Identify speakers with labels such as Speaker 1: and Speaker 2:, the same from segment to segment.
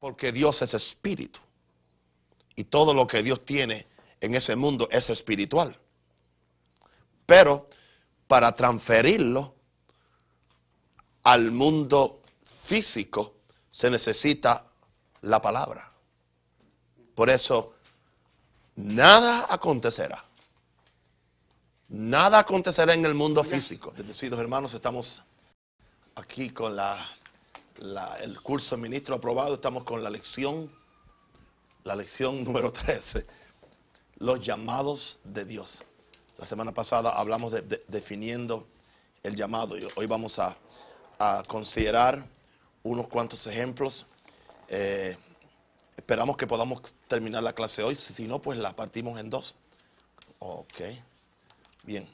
Speaker 1: Porque Dios es espíritu. Y todo lo que Dios tiene en ese mundo es espiritual. Pero para transferirlo al mundo físico se necesita la palabra. Por eso, nada acontecerá. Nada acontecerá en el mundo físico. Bendecidos hermanos, estamos aquí con el curso de ministro aprobado. Estamos con la lección número 13. Los llamados de Dios. La semana pasada hablamos de definiendo el llamado. Y hoy vamos a considerar unos cuantos ejemplos. Esperamos que podamos terminar la clase hoy. Si no, pues la partimos en dos. Ok. Bien.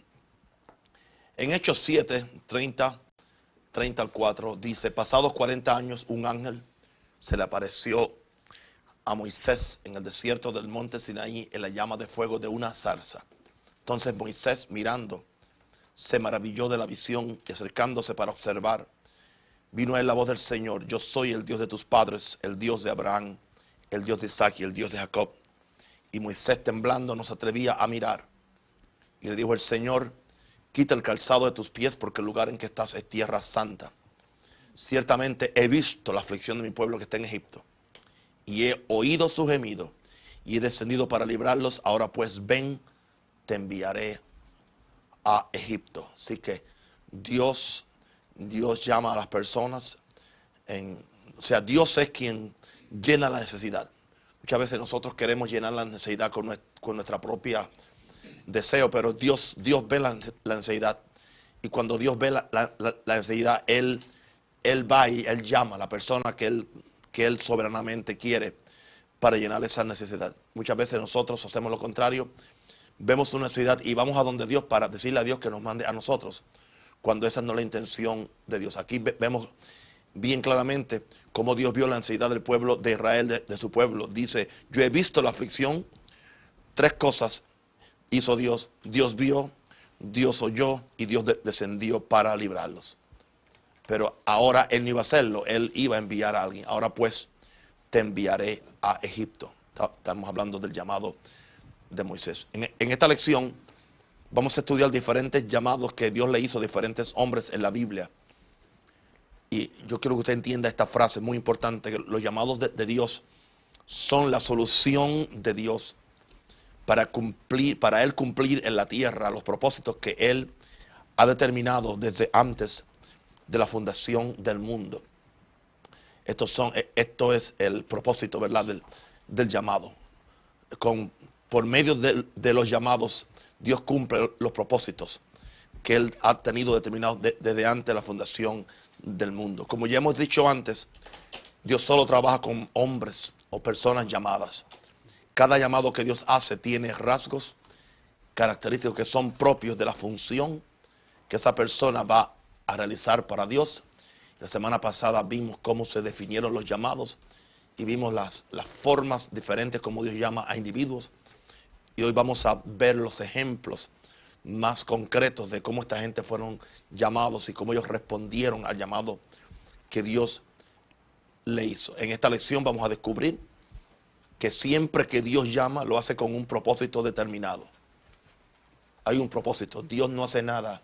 Speaker 1: En Hechos 7, 30 al 4, dice: pasados 40 años, un ángel se le apareció a Moisés en el desierto del monte Sinaí en la llama de fuego de una zarza. Entonces Moisés, mirando, se maravilló de la visión y acercándose para observar, vino a él la voz del Señor: yo soy el Dios de tus padres, el Dios de Abraham, el Dios de Isaac y el Dios de Jacob. Y Moisés, temblando, no se atrevía a mirar. Y le dijo el Señor: quita el calzado de tus pies, porque el lugar en que estás es tierra santa. Ciertamente he visto la aflicción de mi pueblo que está en Egipto, y he oído su gemido, y he descendido para librarlos. Ahora pues ven, te enviaré a Egipto. Así que Dios llama a las personas. O sea, Dios es quien llena la necesidad. Muchas veces nosotros queremos llenar la necesidad con nuestra propia deseo, pero Dios ve la necesidad. Y cuando Dios ve la necesidad, Él va y Él llama a la persona que Él soberanamente quiere para llenar esa necesidad. Muchas veces nosotros hacemos lo contrario. Vemos una necesidad y vamos a donde Dios para decirle a Dios que nos mande a nosotros, cuando esa no es la intención de Dios. Aquí vemos bien claramente cómo Dios vio la necesidad del pueblo de Israel, de su pueblo. Dice: yo he visto la aflicción. Tres cosas hizo Dios. Dios vio, Dios oyó y Dios descendió para librarlos. Pero ahora Él no iba a hacerlo, Él iba a enviar a alguien. Ahora pues te enviaré a Egipto. Estamos hablando del llamado de Moisés. En esta lección vamos a estudiar diferentes llamados que Dios le hizo a diferentes hombres en la Biblia. Y yo quiero que usted entienda esta frase muy importante: que los llamados de Dios son la solución de Dios para Él cumplir en la tierra los propósitos que Él ha determinado desde antes de la fundación del mundo. Esto es el propósito, ¿verdad?, del llamado. Por medio de los llamados, Dios cumple los propósitos que Él ha tenido determinados desde antes de la fundación del mundo. Como ya hemos dicho antes, Dios solo trabaja con hombres o personas llamadas. Cada llamado que Dios hace tiene rasgos característicos que son propios de la función que esa persona va a realizar para Dios. La semana pasada vimos cómo se definieron los llamados y vimos las formas diferentes como Dios llama a individuos. Y hoy vamos a ver los ejemplos más concretos de cómo esta gente fueron llamados y cómo ellos respondieron al llamado que Dios le hizo. En esta lección vamos a descubrir que siempre que Dios llama, lo hace con un propósito determinado. Hay un propósito. Dios no hace nada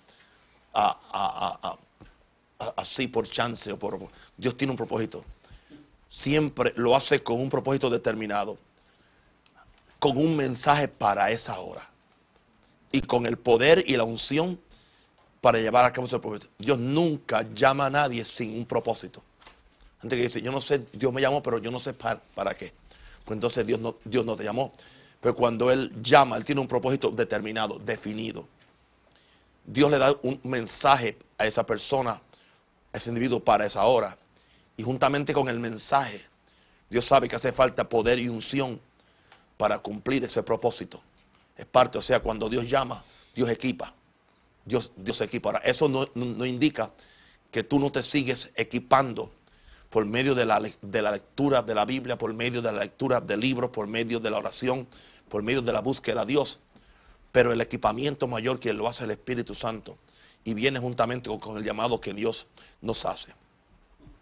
Speaker 1: así por chance o Dios tiene un propósito. Siempre lo hace con un propósito determinado, con un mensaje para esa hora y con el poder y la unción para llevar a cabo ese propósito. Dios nunca llama a nadie sin un propósito. Gente que dice: yo no sé, Dios me llamó, pero yo no sé para qué. Pues entonces Dios no te llamó. Pero cuando Él llama, Él tiene un propósito determinado, definido. Dios le da un mensaje a esa persona, a ese individuo para esa hora. Y juntamente con el mensaje, Dios sabe que hace falta poder y unción para cumplir ese propósito. Es parte, o sea, cuando Dios llama, Dios equipa. Dios equipa. Ahora, eso no indica que tú no te sigues equipando por medio de la lectura de la Biblia, por medio de la lectura de libros, por medio de la oración, por medio de la búsqueda de Dios. Pero el equipamiento mayor que lo hace el Espíritu Santo y viene juntamente con el llamado que Dios nos hace.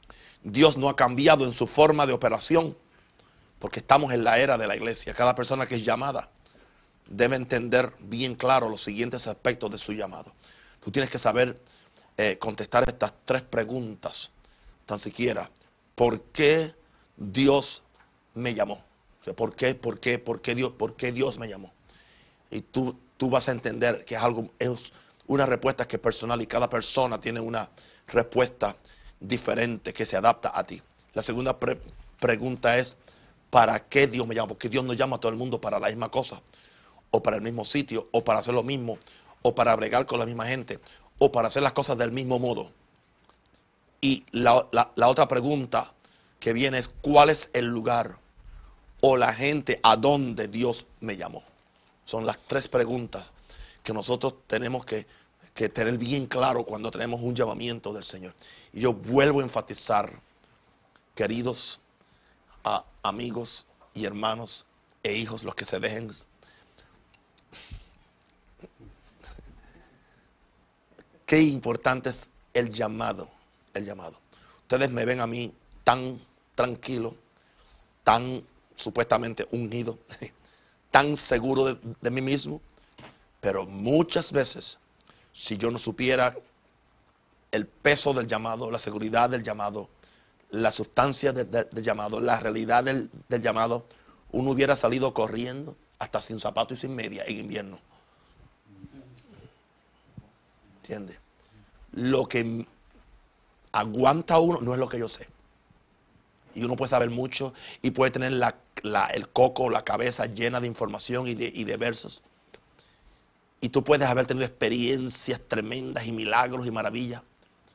Speaker 1: Dios no ha cambiado en su forma de operación, porque estamos en la era de la iglesia. Cada persona que es llamada debe entender bien claro los siguientes aspectos de su llamado. Tú tienes que saber contestar estas 3 preguntas, tan siquiera. ¿Por qué Dios me llamó? O sea, ¿por qué Dios me llamó? Y tú vas a entender que es una respuesta que es personal, y cada persona tiene una respuesta diferente que se adapta a ti. La segunda pregunta es, ¿para qué Dios me llama? Porque Dios no llama a todo el mundo para la misma cosa, o para el mismo sitio, o para hacer lo mismo, o para bregar con la misma gente, o para hacer las cosas del mismo modo. Y la otra pregunta que viene es, ¿cuál es el lugar o la gente a donde Dios me llamó? Son las 3 preguntas que nosotros tenemos que tener bien claro cuando tenemos un llamamiento del Señor. Y yo vuelvo a enfatizar, queridos amigos y hermanos e hijos, los que se dejen. Qué importante es el llamado. El llamado. Ustedes me ven a mí tan tranquilo, tan supuestamente unido, tan seguro de mí mismo, pero muchas veces, si yo no supiera el peso del llamado, la seguridad del llamado, la sustancia del llamado, la realidad del llamado, uno hubiera salido corriendo hasta sin zapatos y sin media en invierno. ¿Entiendes? Lo que aguanta uno no es lo que yo sé. Y uno puede saber mucho y puede tener el coco, la cabeza llena de información y de versos. Y tú puedes haber tenido experiencias tremendas y milagros y maravillas.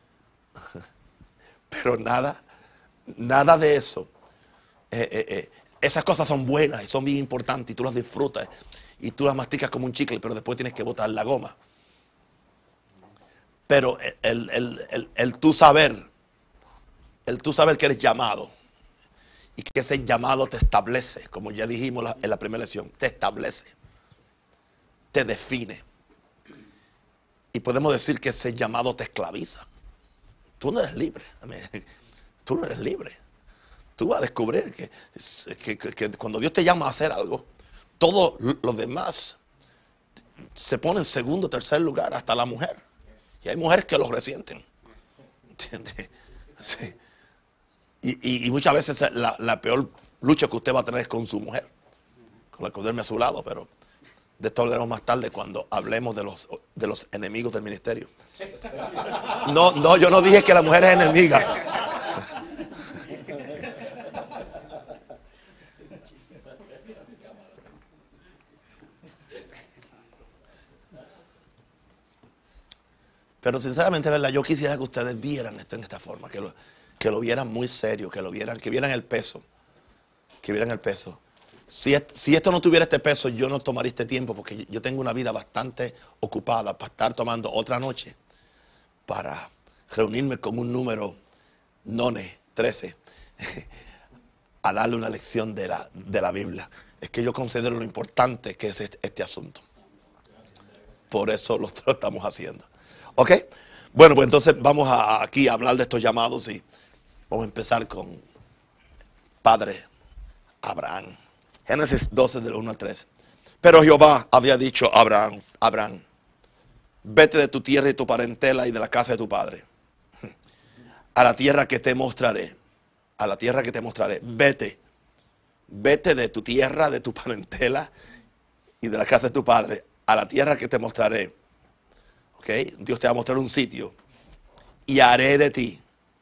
Speaker 1: Pero nada de eso. Esas cosas son buenas y son bien importantes y tú las disfrutas y tú las masticas como un chicle, pero después tienes que botar la goma. Pero el tú saber que eres llamado y que ese llamado te establece, como ya dijimos en la primera lección, te establece, te define. Y podemos decir que ese llamado te esclaviza. Tú no eres libre. Tú no eres libre. Tú vas a descubrir que cuando Dios te llama a hacer algo, todo lo demás se pone en segundo, tercer lugar, hasta la mujer. Y hay mujeres que lo resienten. ¿Entiendes? Sí. Y muchas veces la peor lucha que usted va a tener es con su mujer, con la que duerme a su lado, pero de esto hablaremos más tarde cuando hablemos de los enemigos del ministerio. No, yo no dije que la mujer es enemiga. Pero sinceramente, ¿verdad? Yo quisiera que ustedes vieran esto en esta forma, que lo vieran muy serio, que vieran el peso, que vieran el peso. Si esto no tuviera este peso, yo no tomaría este tiempo, porque yo tengo una vida bastante ocupada para estar tomando otra noche para reunirme con un número none, 13, a darle una lección de la Biblia. Es que yo considero lo importante que es este asunto. Por eso lo estamos haciendo. ¿Ok? Bueno, pues entonces vamos aquí a hablar de estos llamados y vamos a empezar con Padre Abraham. Génesis 12, del 1 al 3. Pero Jehová había dicho a Abraham, vete de tu tierra y tu parentela y de la casa de tu padre, a la tierra que te mostraré. A la tierra que te mostraré. Vete de tu tierra, de tu parentela y de la casa de tu padre, a la tierra que te mostraré. ¿Ok? Dios te va a mostrar un sitio. Y haré de ti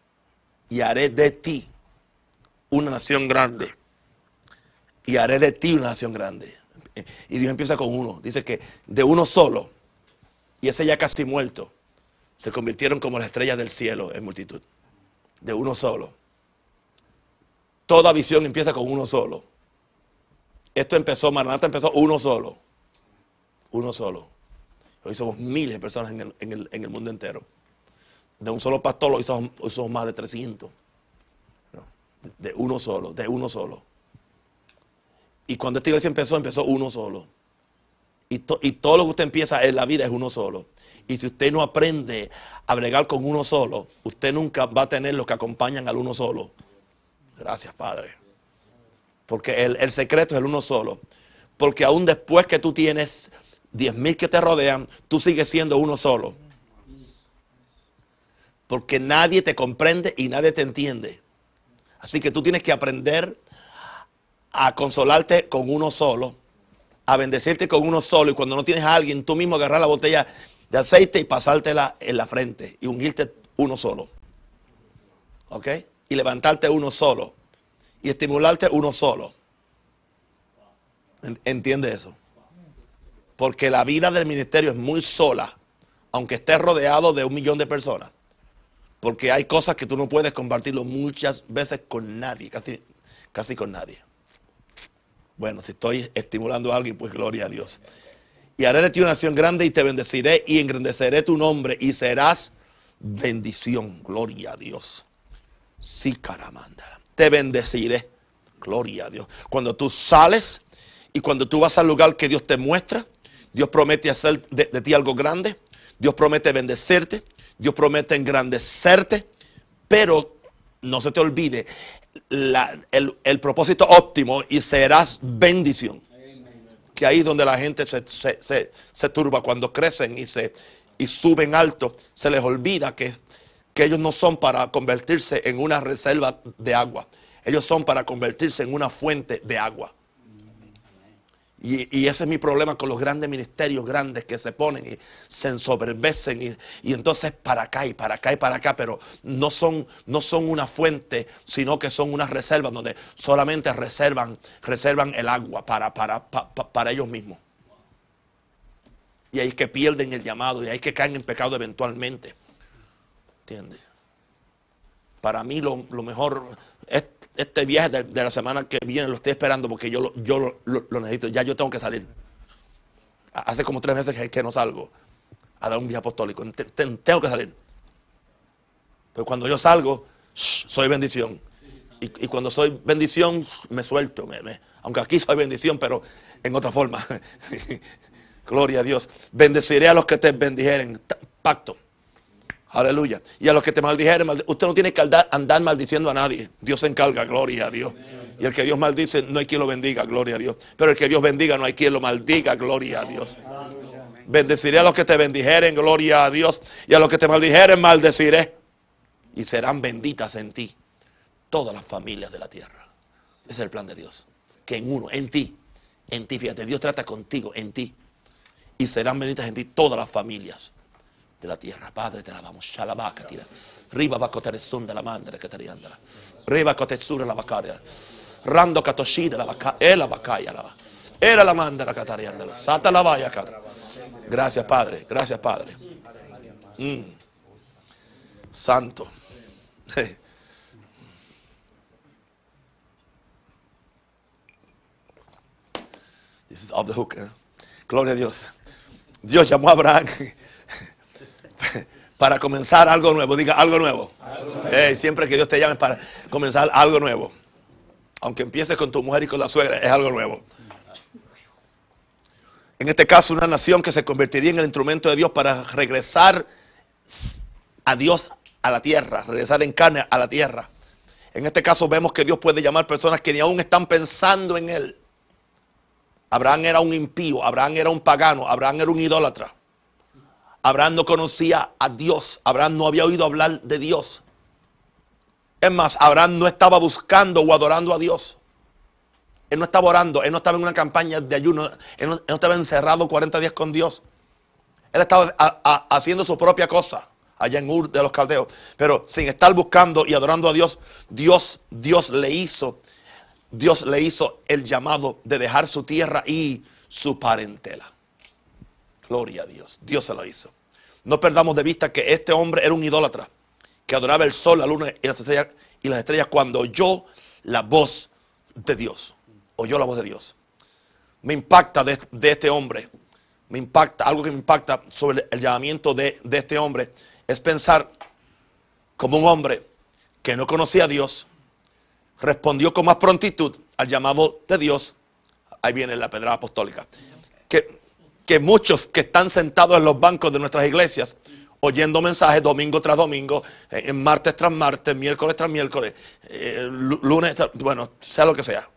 Speaker 1: una nación grande. Y haré de ti una nación grande. Y Dios empieza con uno. Dice que de uno solo, y ese ya casi muerto, se convirtieron como las estrellas del cielo en multitud. De uno solo. Toda visión empieza con uno solo. Maranata empezó uno solo. Uno solo. Hoy somos miles de personas en el mundo entero. De un solo pastor hoy somos más de 300. ¿No? De uno solo. Y cuando esta iglesia empezó uno solo. y todo lo que usted empieza en la vida es uno solo. Y si usted no aprende a bregar con uno solo, usted nunca va a tener los que acompañan al uno solo. Gracias, Padre. Porque el secreto es el uno solo. Porque aún después que tú tienes 10,000 que te rodean, tú sigues siendo uno solo. Porque nadie te comprende y nadie te entiende. Así que tú tienes que aprender a consolarte con uno solo, a bendecirte con uno solo. Y cuando no tienes a alguien, tú mismo agarrar la botella de aceite y pasártela en la frente y ungirte uno solo. ¿Ok? Y levantarte uno solo. Y estimularte uno solo. ¿Entiende eso? Porque la vida del ministerio es muy sola, aunque estés rodeado de 1,000,000 de personas. Porque hay cosas que tú no puedes compartirlo muchas veces con nadie, casi con nadie. Bueno, si estoy estimulando a alguien, pues gloria a Dios. Y haré de ti una nación grande y te bendeciré y engrandeceré tu nombre y serás bendición. Gloria a Dios. Sí, caramanda. Te bendeciré. Gloria a Dios. Cuando tú sales y cuando tú vas al lugar que Dios te muestra, Dios promete hacer de ti algo grande. Dios promete bendecirte. Dios promete engrandecerte. Pero no se te olvide el propósito óptimo y serás bendición. Que ahí donde la gente se turba cuando crecen y suben alto, se les olvida que ellos no son para convertirse en una reserva de agua. Ellos son para convertirse en una fuente de agua. Y ese es mi problema con los grandes ministerios grandes que se ponen y se ensoberbecen y entonces para acá y para acá y para acá, pero no son una fuente, sino que son unas reservas donde solamente reservan el agua para ellos mismos. Y ahí es que pierden el llamado y ahí es que caen en pecado eventualmente. ¿Entiendes? Para mí lo mejor, este viaje de la semana que viene lo estoy esperando porque yo lo necesito. Ya yo tengo que salir. Hace como 3 meses que no salgo a dar un viaje apostólico. Tengo que salir. Pero cuando yo salgo, soy bendición. Y cuando soy bendición, me suelto. Aunque aquí soy bendición, pero en otra forma. Gloria a Dios. Bendeciré a los que te bendijeren. Pacto. Aleluya. Y a los que te maldijeren, usted no tiene que andar maldiciendo a nadie. Dios se encarga, gloria a Dios. Y el que Dios maldice, no hay quien lo bendiga, gloria a Dios. Pero el que Dios bendiga, no hay quien lo maldiga, gloria a Dios. Bendeciré a los que te bendijeren, gloria a Dios. Y a los que te maldijeren, maldeciré. Y serán benditas en ti todas las familias de la tierra. Ese es el plan de Dios. Que en ti, fíjate, Dios trata contigo, en ti. Y serán benditas en ti todas las familias de la tierra. Padre, te alabamos. Shalabaka tira. Riba bacoteresunda la mandra que te riandra. Riba cotetsura la vacaria. Rando katoshida la vaca. La vacaya la va. Era la mandra que te riandra. Sata la vaya acá. Gracias, Padre. Gracias, Padre. Santo. This is off the hook. Gloria a Dios. Dios llamó a Abraham para comenzar algo nuevo. Diga algo nuevo. Siempre que Dios te llame es para comenzar algo nuevo. Aunque empieces con tu mujer y con la suegra, es algo nuevo. En este caso, una nación que se convertiría en el instrumento de Dios para regresar a Dios a la tierra, regresar en carne a la tierra. En este caso vemos que Dios puede llamar personas que ni aún están pensando en Él. Abraham era un impío, Abraham era un pagano, Abraham era un idólatra. Abraham no conocía a Dios, Abraham no había oído hablar de Dios. Es más, Abraham no estaba buscando o adorando a Dios. Él no estaba orando, él no estaba en una campaña de ayuno, él no estaba encerrado 40 días con Dios. Él estaba haciendo su propia cosa allá en Ur de los Caldeos. Pero sin estar buscando y adorando a Dios, Dios le hizo el llamado de dejar su tierra y su parentela. Gloria a Dios. Dios se lo hizo. No perdamos de vista que este hombre era un idólatra que adoraba el sol, la luna y las estrellas cuando oyó la voz de Dios. Oyó la voz de Dios. Me impacta de este hombre. Me impacta, algo que me impacta sobre el llamamiento de este hombre es pensar como un hombre que no conocía a Dios, respondió con más prontitud al llamado de Dios. Ahí viene la pedrada apostólica. que muchos que están sentados en los bancos de nuestras iglesias, oyendo mensajes domingo tras domingo, martes tras martes, miércoles tras miércoles, lunes, bueno, sea lo que sea.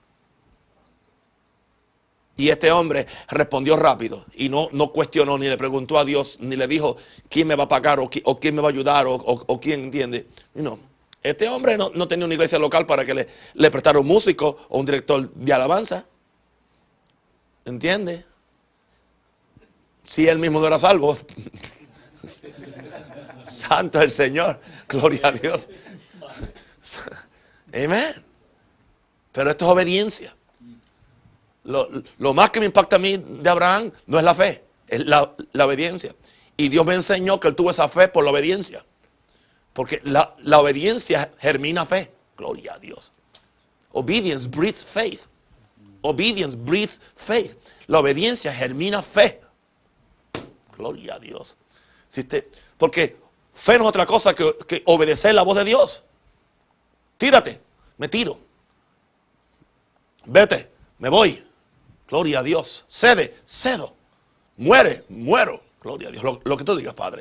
Speaker 1: Y este hombre respondió rápido y no cuestionó, ni le preguntó a Dios, ni le dijo quién me va a pagar o quién me va a ayudar o quién entiende. No. Este hombre no tenía una iglesia local para que le prestara un músico o un director de alabanza. ¿Entiende? Si él mismo no era salvo. Santo el Señor. Gloria a Dios. Amén. Pero esto es obediencia. Lo más que me impacta a mí de Abraham no es la fe, es la obediencia. Y Dios me enseñó que él tuvo esa fe por la obediencia. Porque la obediencia germina fe. Gloria a Dios. Obedience breeds faith. Obedience breeds faith. La obediencia germina fe. Gloria a Dios. Porque fe no es otra cosa que obedecer la voz de Dios. Tírate, me tiro. Vete, me voy. Gloria a Dios. Cede, cedo. Muere, muero. Gloria a Dios. Lo que tú digas, Padre.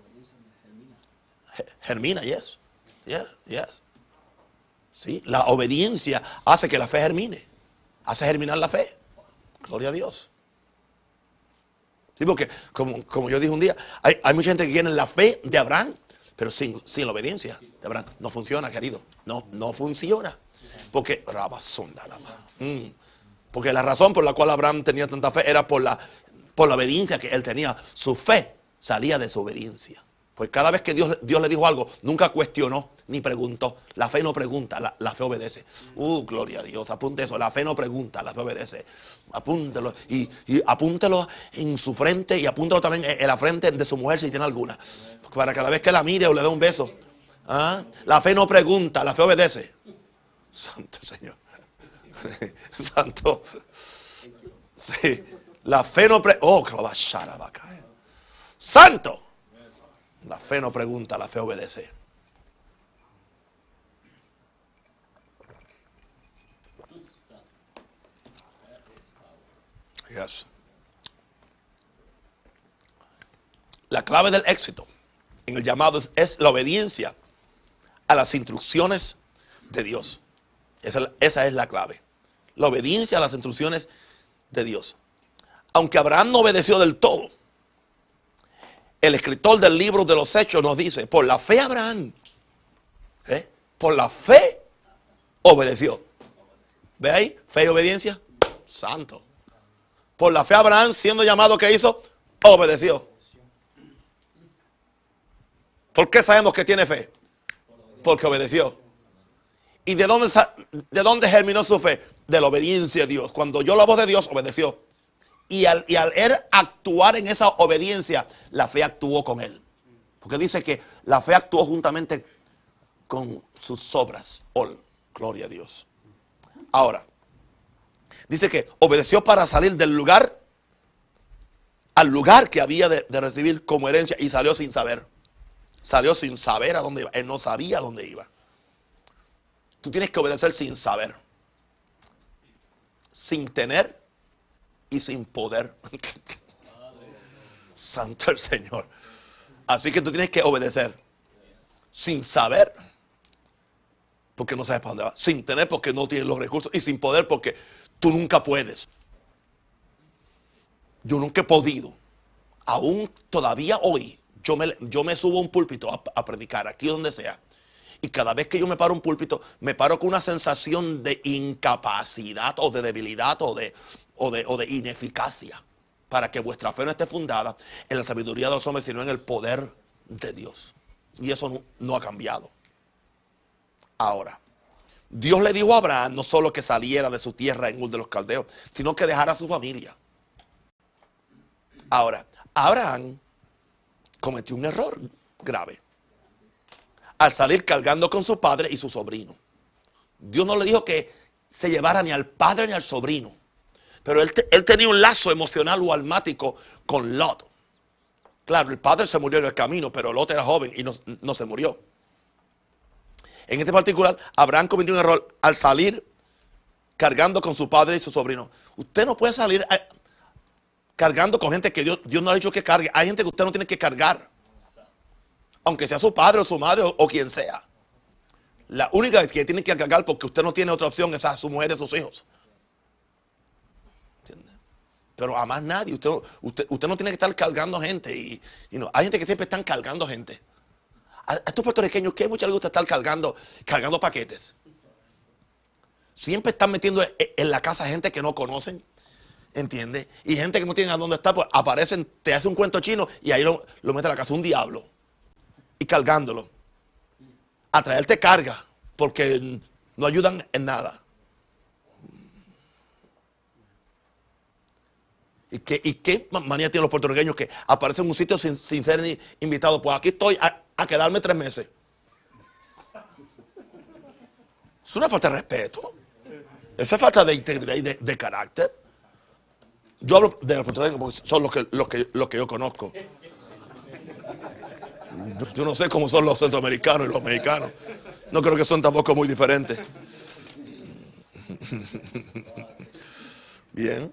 Speaker 1: Germina, yes. Yes. Sí, la obediencia hace que la fe germine. Hace germinar la fe. Gloria a Dios. Sí, porque como yo dije un día, hay mucha gente que tiene la fe de Abraham, pero sin la obediencia de Abraham. No funciona, querido. No funciona. Porque porque la razón por la cual Abraham tenía tanta fe era por la obediencia que él tenía. Su fe salía de su obediencia. Pues cada vez que Dios le dijo algo, nunca cuestionó ni preguntó. La fe no pregunta, la fe obedece. Gloria a Dios, apunte eso. La fe no pregunta, la fe obedece. Apúntelo y apúntelo en su frente y apúntelo también en la frente de su mujer si tiene alguna. Para cada vez que la mire o le dé un beso. La fe no pregunta, la fe obedece. Santo Señor. Santo. Sí. La fe no pregunta. Santo. La fe no pregunta, la fe obedece. Yes. La clave del éxito en el llamado es la obediencia a las instrucciones de Dios. Esa es la clave. La obediencia a las instrucciones de Dios. Aunque Abraham no obedeció del todo, el escritor del libro de los Hechos nos dice, por la fe Abraham, por la fe obedeció. ¿Ve ahí? Fe y obediencia. Santo. Por la fe Abraham, siendo llamado, ¿qué hizo? Obedeció. ¿Por qué sabemos que tiene fe? Porque obedeció. ¿Y de dónde germinó su fe? De la obediencia a Dios. Cuando oyó la voz de Dios, obedeció. Y al él actuar en esa obediencia, la fe actuó con él. Porque dice que la fe actuó juntamente con sus obras. Gloria a Dios. Ahora, dice que obedeció para salir del lugar al lugar que había de recibir como herencia y salió sin saber. Salió sin saber a dónde iba. Él no sabía a dónde iba. Tú tienes que obedecer sin saber. Sin tener y sin poder. Santo el Señor. Así que tú tienes que obedecer. Sin saber. Porque no sabes para dónde vas. Sin tener porque no tienes los recursos. Y sin poder porque tú nunca puedes. Yo nunca he podido. Aún todavía hoy. Yo me subo a un púlpito a predicar. Aquí donde sea. Y cada vez que yo me paro un púlpito, me paro con una sensación de incapacidad o de debilidad o de ineficacia. Para que vuestra fe no esté fundada en la sabiduría de los hombres, sino en el poder de Dios. Y eso no ha cambiado. Ahora, Dios le dijo a Abraham no solo que saliera de su tierra en Ur de los Caldeos, sino que dejara a su familia. Ahora, Abraham cometió un error grave al salir cargando con su padre y su sobrino. Dios no le dijo que se llevara ni al padre ni al sobrino. Pero él tenía un lazo emocional o almático con Lot. Claro, el padre se murió en el camino, pero Lot era joven y no se murió. En este particular, Abraham cometió un error al salir cargando con su padre y su sobrino. Usted no puede salir cargando con gente que Dios no ha dicho que cargue. Hay gente que usted no tiene que cargar, aunque sea su padre o su madre o quien sea. La única que tiene que cargar, porque usted no tiene otra opción, es a su mujer y a sus hijos. ¿Entiende? Pero a más nadie. Usted no tiene que estar cargando gente. Y no, hay gente que siempre están cargando gente. A estos puertorriqueños que mucho les gusta estar cargando paquetes. Siempre están metiendo en la casa gente que no conocen. ¿Entiendes? Y gente que no tiene a dónde estar, pues aparecen, te hace un cuento chino y ahí lo mete a la casa un diablo. Y cargándolo. A traerte carga, porque no ayudan en nada. ¿Y qué manía tienen los puertorriqueños que aparecen en un sitio sin ser invitados? Pues aquí estoy a quedarme 3 meses. Es una falta de respeto. Esa es falta de integridad y de carácter. Yo hablo de los puertorriqueños porque son los que yo conozco. Yo no sé cómo son los centroamericanos y los mexicanos. No creo que son tampoco muy diferentes. Bien.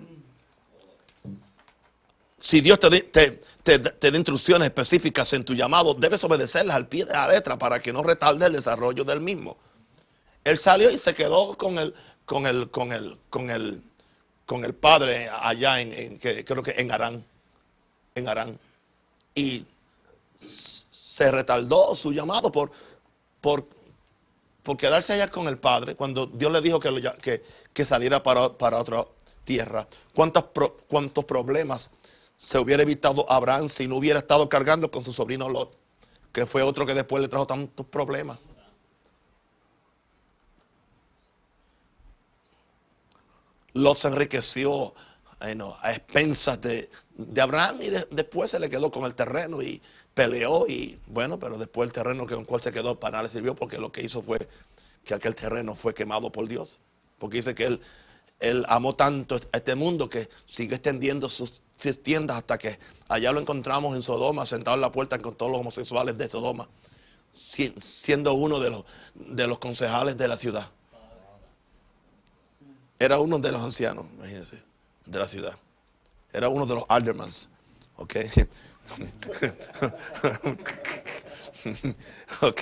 Speaker 1: Si Dios te da instrucciones específicas en tu llamado, debes obedecerlas al pie de la letra para que no retarde el desarrollo del mismo. Él salió y se quedó con el padre allá creo que en Harán. Y se retardó su llamado por quedarse allá con el padre cuando Dios le dijo que saliera para otra tierra. ¿Cuántos problemas se hubiera evitado Abraham si no hubiera estado cargando con su sobrino Lot, que fue otro que después le trajo tantos problemas? Lot se enriqueció a expensas de Abraham y después se le quedó con el terreno y peleó y bueno, pero después el terreno con el cual se quedó para nada le sirvió, porque lo que hizo fue que aquel terreno fue quemado por Dios. Porque dice que él amó tanto a este mundo que sigue extendiendo sus tiendas hasta que allá lo encontramos en Sodoma, sentado en la puerta con todos los homosexuales de Sodoma, siendo uno de los concejales de la ciudad. Era uno de los ancianos, imagínense, de la ciudad. Era uno de los aldermans. ¿Ok? Ok.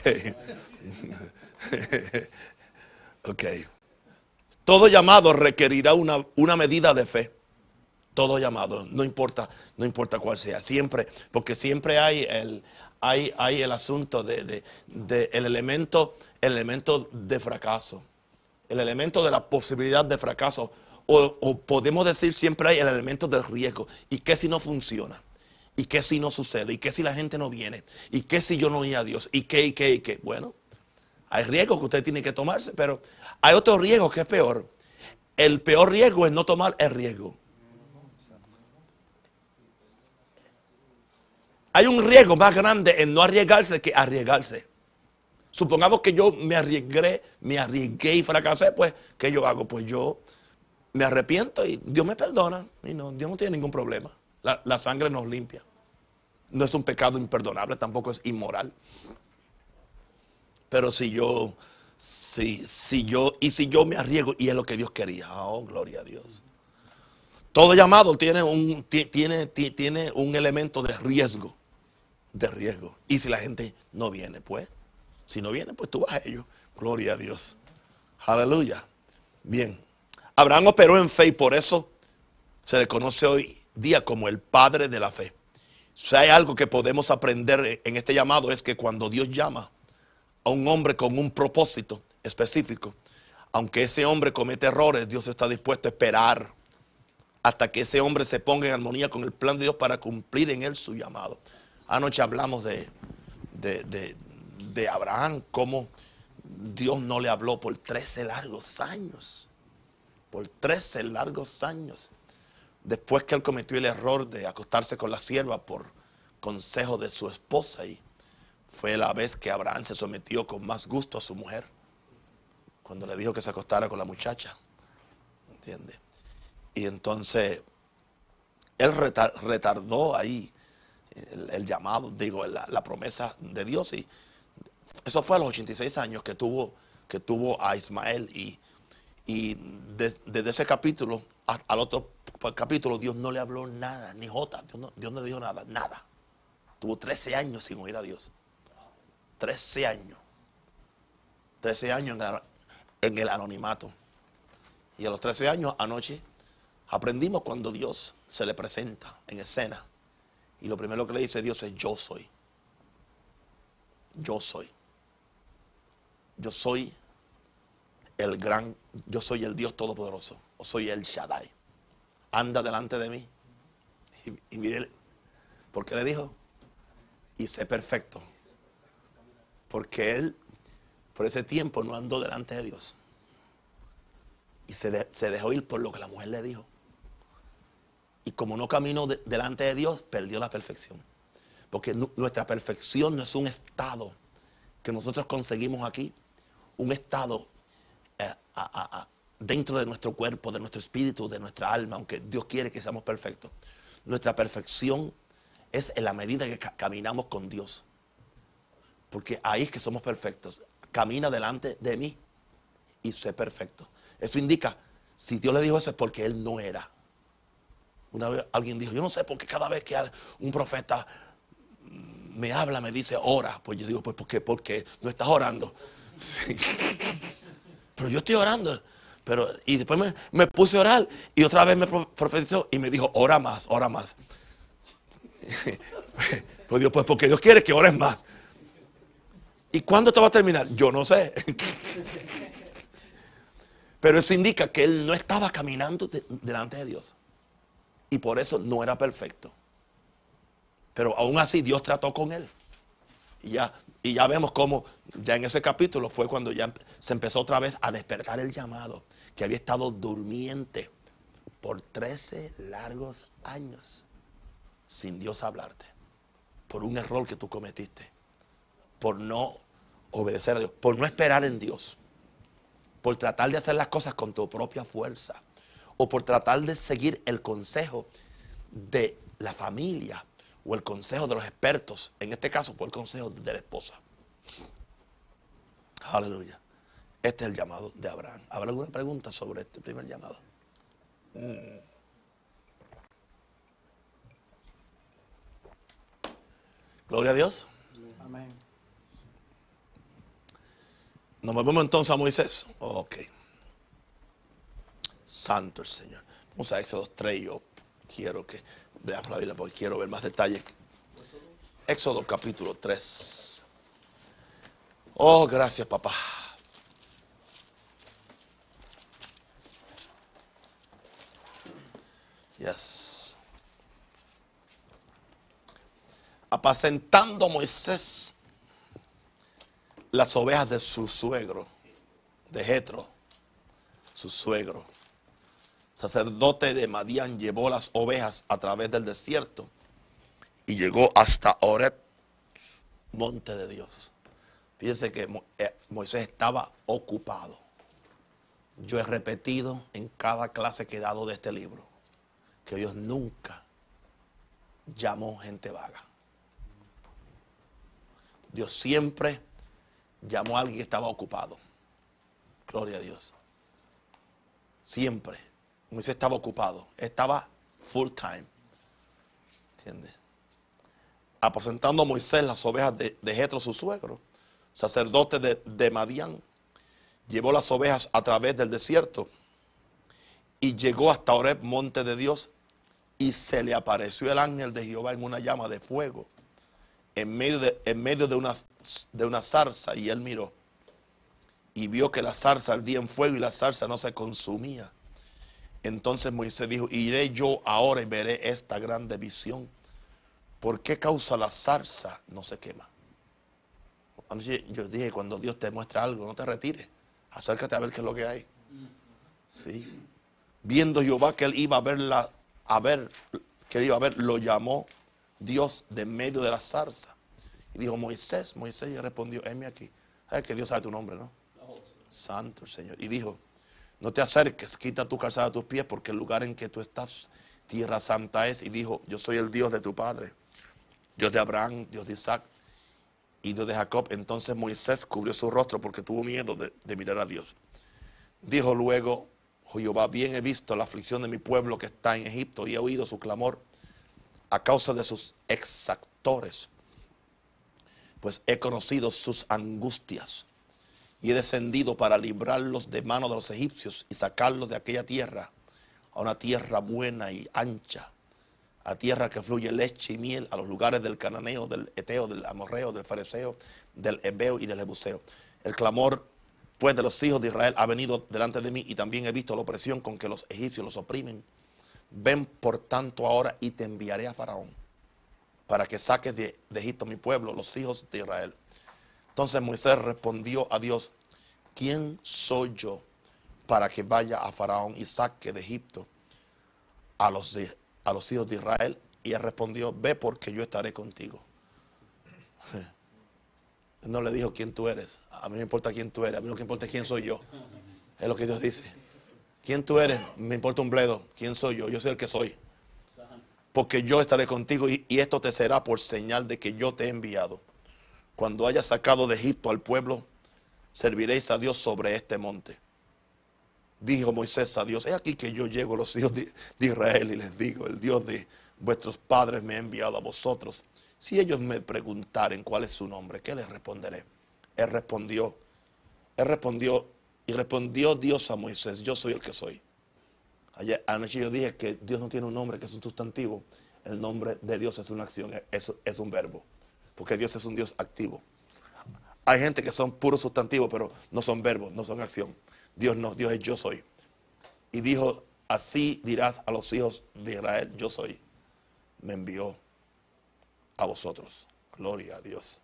Speaker 1: Ok. Todo llamado requerirá una medida de fe. Todo llamado, no importa cuál sea. Siempre, porque siempre hay el asunto el elemento de fracaso. El elemento de la posibilidad de fracaso. O podemos decir siempre hay el elemento del riesgo. ¿Y qué si no funciona? ¿Y qué si no sucede? ¿Y qué si la gente no viene? ¿Y qué si yo no oí a Dios? ¿Y qué? Bueno, hay riesgos que usted tiene que tomarse, pero hay otro riesgo que es peor. El peor riesgo es no tomar el riesgo. Hay un riesgo más grande en no arriesgarse que arriesgarse. Supongamos que yo me arriesgué y fracasé, pues, ¿qué yo hago? Pues yo me arrepiento y Dios me perdona. Y no, Dios no tiene ningún problema. La sangre nos limpia. No es un pecado imperdonable, tampoco es inmoral. Pero si yo me arriesgo, y es lo que Dios quería. Oh, gloria a Dios. Todo llamado tiene un elemento de riesgo. De riesgo. Y si la gente no viene, pues, si no viene, pues tú vas a ello. Gloria a Dios. Aleluya. Bien. Abraham operó en fe y por eso se le conoce hoy día como el padre de la fe. Si hay algo que podemos aprender en este llamado, es que cuando Dios llama a un hombre con un propósito específico, aunque ese hombre comete errores, Dios está dispuesto a esperar hasta que ese hombre se ponga en armonía con el plan de Dios para cumplir en él su llamado. Anoche hablamos de Abraham, cómo Dios no le habló por 13 largos años. Por 13 largos años. Después que él cometió el error de acostarse con la sierva por consejo de su esposa, y fue la vez que Abraham se sometió con más gusto a su mujer, cuando le dijo que se acostara con la muchacha. ¿Entiende? Y entonces él retardó ahí el llamado, la promesa de Dios. Y eso fue a los 86 años que tuvo a Ismael. Y desde ese capítulo al otro capítulo, Dios no le habló nada, ni jota. Dios no le dijo nada, nada. Tuvo 13 años sin oír a Dios. 13 años. 13 años en el anonimato. Y a los 13 años, anoche, aprendimos cuando Dios se le presenta en escena. Y lo primero que le dice Dios es: yo soy. Yo soy. Yo soy yo soy el Dios Todopoderoso. O soy el Shaddai. Anda delante de mí. Y mire, ¿por qué le dijo? Y sé perfecto. Porque él, por ese tiempo, no andó delante de Dios. Y se dejó ir por lo que la mujer le dijo. Y como no caminó delante de Dios, perdió la perfección. Porque nuestra perfección no es un estado que nosotros conseguimos aquí. Un estado dentro de nuestro cuerpo, de nuestro espíritu, de nuestra alma, aunque Dios quiere que seamos perfectos. Nuestra perfección es en la medida que caminamos con Dios. Porque ahí es que somos perfectos. Camina delante de mí y sé perfecto. Eso indica, si Dios le dijo eso es porque Él no era. Una vez alguien dijo: yo no sé por qué cada vez que un profeta me habla, me dice ora. Pues yo digo: pues ¿por qué? Porque no estás orando. Sí. Pero yo estoy orando. Y después me puse a orar y otra vez me profetizó y me dijo: ora más, ora más. Pues Dios, pues porque Dios quiere que ores más. ¿Y cuándo te va a terminar? Yo no sé. Pero eso indica que él no estaba caminando delante de Dios. Y por eso no era perfecto. Pero aún así Dios trató con él. Y ya vemos cómo ya en ese capítulo fue cuando ya se empezó otra vez a despertar el llamado. Que había estado durmiente por 13 largos años sin Dios hablarte. Por un error que tú cometiste. Por no obedecer a Dios. Por no esperar en Dios. Por tratar de hacer las cosas con tu propia fuerza. O por tratar de seguir el consejo de la familia. O el consejo de los expertos. En este caso fue el consejo de la esposa. Aleluya. Este es el llamado de Abraham. ¿Habrá alguna pregunta sobre este primer llamado? Gloria a Dios.
Speaker 2: Amén.
Speaker 1: Nos movemos entonces a Moisés. Ok. Santo el Señor. Vamos a Éxodo 3. Yo quiero que veamos la Biblia porque quiero ver más detalles. Éxodo capítulo 3. Oh, gracias, papá. Yes. Apacentando Moisés las ovejas de su suegro, de Jetro, su suegro. Sacerdote de Madián, llevó las ovejas a través del desierto y llegó hasta Horeb, monte de Dios. Fíjense que Moisés estaba ocupado. Yo he repetido en cada clase que he dado de este libro que Dios nunca llamó gente vaga. Dios siempre llamó a alguien que estaba ocupado. Gloria a Dios. Siempre. Moisés estaba ocupado. Estaba full time. ¿Entiendes? Aposentando a Moisés las ovejas de Jetro, su suegro, sacerdote de Madián, llevó las ovejas a través del desierto y llegó hasta Horeb, monte de Dios, y se le apareció el ángel de Jehová en una llama de fuego en medio de una zarza, y él miró y vio que la zarza ardía en fuego y la zarza no se consumía. Entonces Moisés dijo: iré yo ahora y veré esta grande visión. ¿Por qué causa la zarza no se quema? Yo dije: cuando Dios te muestra algo, no te retires, acércate a ver qué es lo que hay. Sí. Viendo Jehová que él iba a ver, lo llamó Dios de medio de la zarza. Y dijo: Moisés, Moisés, y respondió: heme aquí. ¿Sabes que Dios sabe tu nombre, no? Santo el Señor. Y dijo: no te acerques, quita tu calzada de tus pies, porque el lugar en que tú estás, tierra santa es. Y dijo: yo soy el Dios de tu padre, Dios de Abraham, Dios de Isaac y Dios de Jacob. Entonces Moisés cubrió su rostro porque tuvo miedo de mirar a Dios. Dijo luego Oh Jehová, bien he visto la aflicción de mi pueblo que está en Egipto y he oído su clamor a causa de sus exactores, pues he conocido sus angustias y he descendido para librarlos de mano de los egipcios y sacarlos de aquella tierra a una tierra buena y ancha, a tierra que fluye leche y miel, a los lugares del cananeo, del eteo, del amorreo, del fariseo, del hebeo y del jebuseo. El clamor pues de los hijos de Israel ha venido delante de mí y también he visto la opresión con que los egipcios los oprimen. Ven por tanto ahora y te enviaré a Faraón para que saques de Egipto mi pueblo, los hijos de Israel. Entonces Moisés respondió a Dios, ¿quién soy yo para que vaya a Faraón y saque de Egipto a los hijos de Israel? Y él respondió, ve porque yo estaré contigo. Él no le dijo quién tú eres. A mí no me importa quién tú eres, a mí lo que importa es quién soy yo. Es lo que Dios dice. ¿Quién tú eres? Me importa un bledo. ¿Quién soy yo? Yo soy el que soy. Porque yo estaré contigo y esto te será por señal de que yo te he enviado. Cuando hayas sacado de Egipto al pueblo, serviréis a Dios sobre este monte. Dijo Moisés a Dios, he aquí que yo llego a los hijos de Israel y les digo, el Dios de vuestros padres me ha enviado a vosotros. Si ellos me preguntaren cuál es su nombre, ¿qué les responderé? Él respondió y respondió Dios a Moisés, yo soy el que soy. Ayer anoche yo dije que Dios no tiene un nombre que es un sustantivo. El nombre de Dios es una acción, es un verbo. Porque Dios es un Dios activo. Hay gente que son puros sustantivos, pero no son verbos, no son acción. Dios no, Dios es yo soy. Y dijo, así dirás a los hijos de Israel, yo soy. Me envió a vosotros. Gloria a Dios.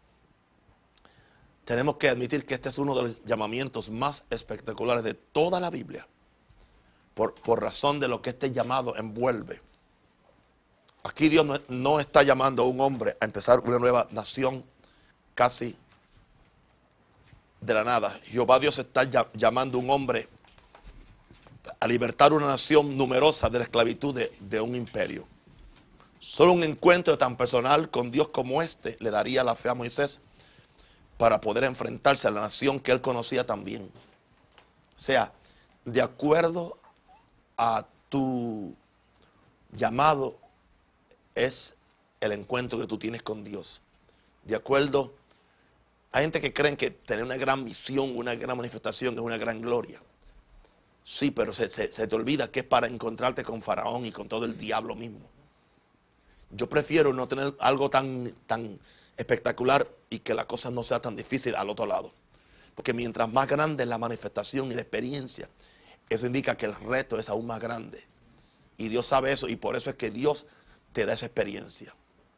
Speaker 1: Tenemos que admitir que este es uno de los llamamientos más espectaculares de toda la Biblia. Por razón de lo que este llamado envuelve. Aquí Dios no está llamando a un hombre a empezar una nueva nación casi de la nada. Jehová Dios está llamando a un hombre a libertar una nación numerosa de la esclavitud de un imperio. Solo un encuentro tan personal con Dios como este le daría la fe a Moisés para poder enfrentarse a la nación que él conocía también. O sea, de acuerdo a tu llamado es el encuentro que tú tienes con Dios. De acuerdo, hay gente que creen que tener una gran visión, una gran manifestación es una gran gloria. Sí, pero se te olvida que es para encontrarte con Faraón y con todo el diablo mismo. Yo prefiero no tener algo tan espectacular y que la cosa no sea tan difícil al otro lado. Porque mientras más grande es la manifestación y la experiencia, eso indica que el reto es aún más grande. Y Dios sabe eso y por eso es que Dios te da esa experiencia.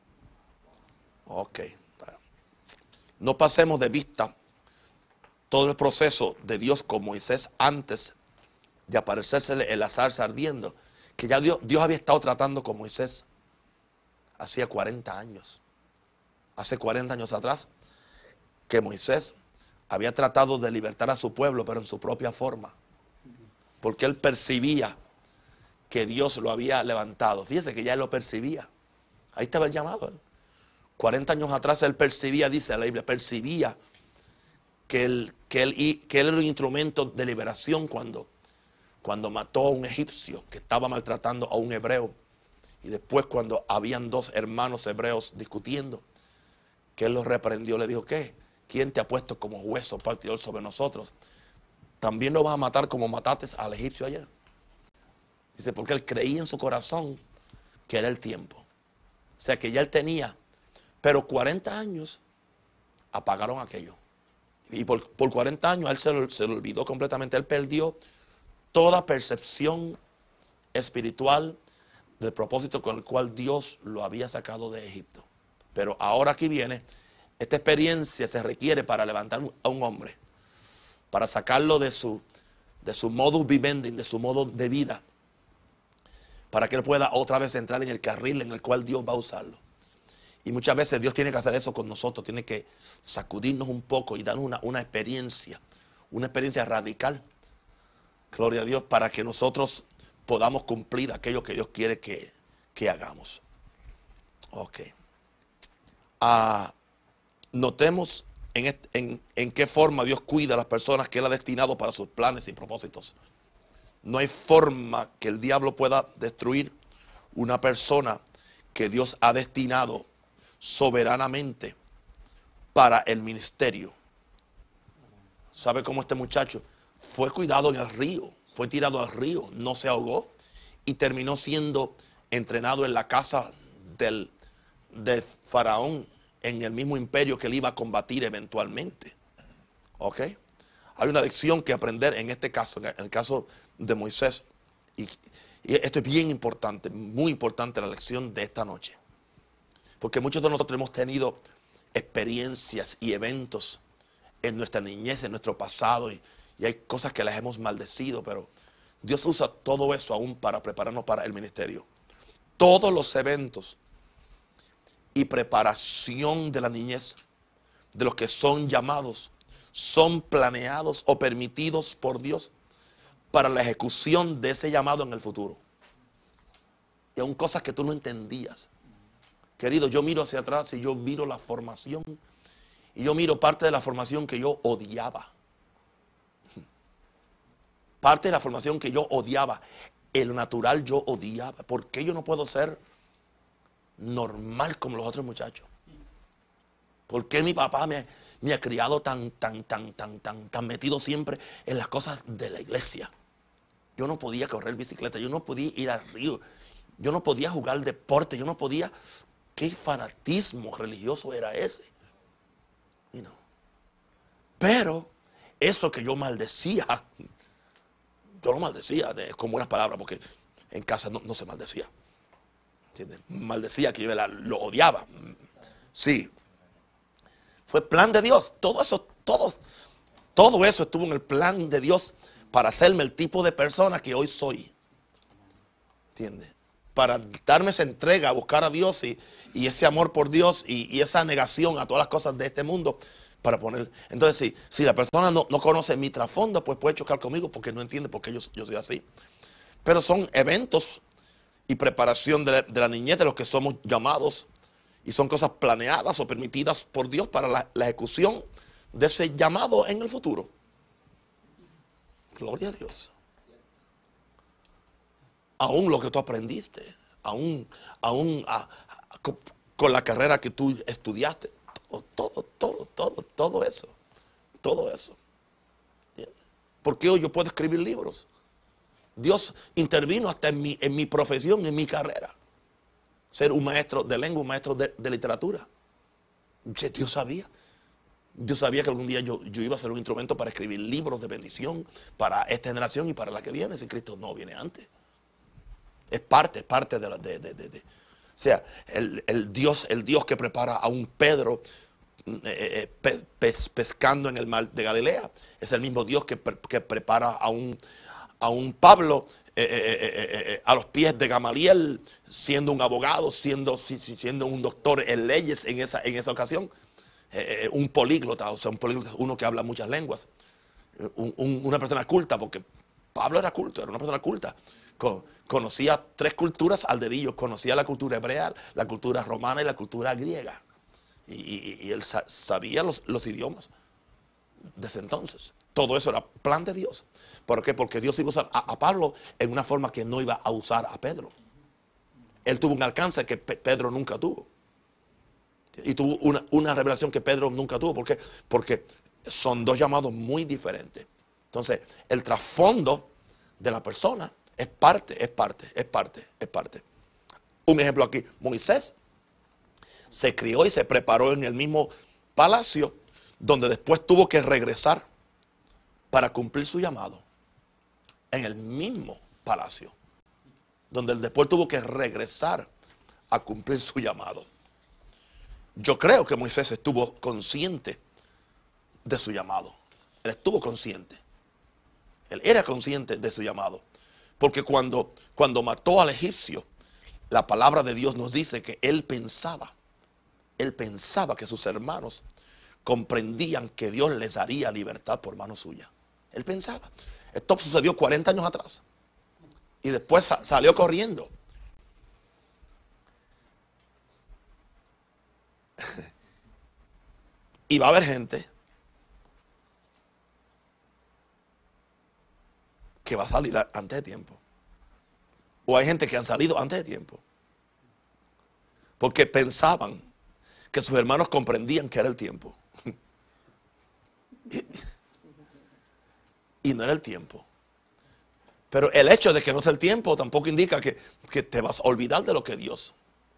Speaker 1: Ok. No pasemos de vista todo el proceso de Dios con Moisés antes de aparecérsele en la zarza ardiendo. Que ya Dios había estado tratando con Moisés hacía 40 años. Hace 40 años atrás, que Moisés había tratado de libertar a su pueblo, pero en su propia forma. Porque él percibía que Dios lo había levantado. Fíjese que ya él lo percibía. Ahí estaba el llamado. 40 años atrás él percibía, dice la Biblia, percibía que él era un instrumento de liberación cuando mató a un egipcio que estaba maltratando a un hebreo. Y después cuando habían dos hermanos hebreos discutiendo, que él los reprendió, le dijo, ¿qué? ¿Quién te ha puesto como hueso partidor sobre nosotros? ¿También lo vas a matar como mataste al egipcio ayer? Dice, porque él creía en su corazón que era el tiempo. O sea, que ya él tenía, pero 40 años apagaron aquello. Y por 40 años a él se le olvidó completamente. Él perdió toda percepción espiritual del propósito con el cual Dios lo había sacado de Egipto. Pero ahora aquí viene, esta experiencia se requiere para levantar a un hombre, para sacarlo de su modus vivendi, de su modo de vida, para que él pueda otra vez entrar en el carril en el cual Dios va a usarlo. Y muchas veces Dios tiene que hacer eso con nosotros, tiene que sacudirnos un poco y darnos una experiencia radical, gloria a Dios, para que nosotros podamos cumplir aquello que Dios quiere que hagamos. Ok. Notemos en qué forma Dios cuida a las personas que Él ha destinado para sus planes y propósitos. No hay forma que el diablo pueda destruir una persona que Dios ha destinado soberanamente para el ministerio. ¿Sabe cómo este muchacho fue cuidado en el río? Fue tirado al río, no se ahogó y terminó siendo entrenado en la casa del faraón, en el mismo imperio que él iba a combatir eventualmente. ¿Ok? Hay una lección que aprender en este caso, en el caso de Moisés. Y esto es bien importante, muy importante la lección de esta noche. Porque muchos de nosotros hemos tenido experiencias y eventos en nuestra niñez, en nuestro pasado, y hay cosas que las hemos maldecido, pero Dios usa todo eso aún para prepararnos para el ministerio. Todos los eventos y preparación de la niñez, de los que son llamados, son planeados o permitidos por Dios para la ejecución de ese llamado en el futuro. Y aún cosas que tú no entendías. Querido, yo miro hacia atrás y yo miro la formación, y yo miro parte de la formación que yo odiaba. Parte de la formación que yo odiaba. El natural yo odiaba. ¿Por qué yo no puedo ser normal como los otros muchachos? ¿Por qué mi papá me ha criado tan metido siempre en las cosas de la iglesia? Yo no podía correr bicicleta, yo no podía ir al río, yo no podía jugar deporte, yo no podía. ¿Qué fanatismo religioso era ese? Y no. Pero eso que yo maldecía, yo lo maldecía con buenas palabras, porque en casa no se maldecía. ¿Entiendes? Maldecía que yo lo odiaba. Sí. Fue plan de Dios. Todo eso estuvo en el plan de Dios para hacerme el tipo de persona que hoy soy. ¿Entiendes? Para darme esa entrega a buscar a Dios y ese amor por Dios y esa negación a todas las cosas de este mundo para poner. Entonces, si la persona no conoce mi trasfondo, pues puede chocar conmigo porque no entiende por qué yo soy así. Pero son eventos y preparación de la niñez de los que somos llamados, y son cosas planeadas o permitidas por Dios para la ejecución de ese llamado en el futuro. Gloria a Dios. Aún lo que tú aprendiste, aún con la carrera que tú estudiaste, todo eso. ¿Por qué hoy yo puedo escribir libros? Dios intervino hasta en mi profesión, en mi carrera. Ser un maestro de lengua, un maestro de literatura. Dios sabía. Dios sabía que algún día yo iba a ser un instrumento para escribir libros de bendición para esta generación y para la que viene, si Cristo no viene antes. Es parte de la. O sea, el Dios que prepara a un Pedro pescando en el mar de Galilea, es el mismo Dios que prepara a un Pablo a los pies de Gamaliel, siendo un abogado, siendo un doctor en leyes en esa ocasión, un políglota, o sea, un políglota, uno que habla muchas lenguas, una persona culta, porque Pablo era culto, era una persona culta. Conocía 3 culturas al dedillo, conocía la cultura hebrea, la cultura romana y la cultura griega. Y él sabía los idiomas desde entonces. Todo eso era plan de Dios. ¿Por qué? Porque Dios iba a usar a Pablo en una forma que no iba a usar a Pedro. Él tuvo un alcance que Pedro nunca tuvo. Y tuvo una revelación que Pedro nunca tuvo. ¿Por qué? Porque son 2 llamados muy diferentes. Entonces, el trasfondo de la persona es parte. Un ejemplo aquí, Moisés se crió y se preparó en el mismo palacio donde después tuvo que regresar para cumplir su llamado. En el mismo palacio donde él después tuvo que regresar a cumplir su llamado. Yo creo que Moisés estuvo consciente de su llamado. Él estuvo consciente. Él era consciente de su llamado. Porque cuando mató al egipcio, la palabra de Dios nos dice que él pensaba que sus hermanos comprendían que Dios les daría libertad por mano suya. Él pensaba. Esto sucedió 40 años atrás. Y después salió corriendo. Y va a haber gente que va a salir antes de tiempo. O hay gente que han salido antes de tiempo. Porque pensaban que sus hermanos comprendían que era el tiempo. Y no era el tiempo. Pero el hecho de que no sea el tiempo tampoco indica que te vas a olvidar de lo que Dios.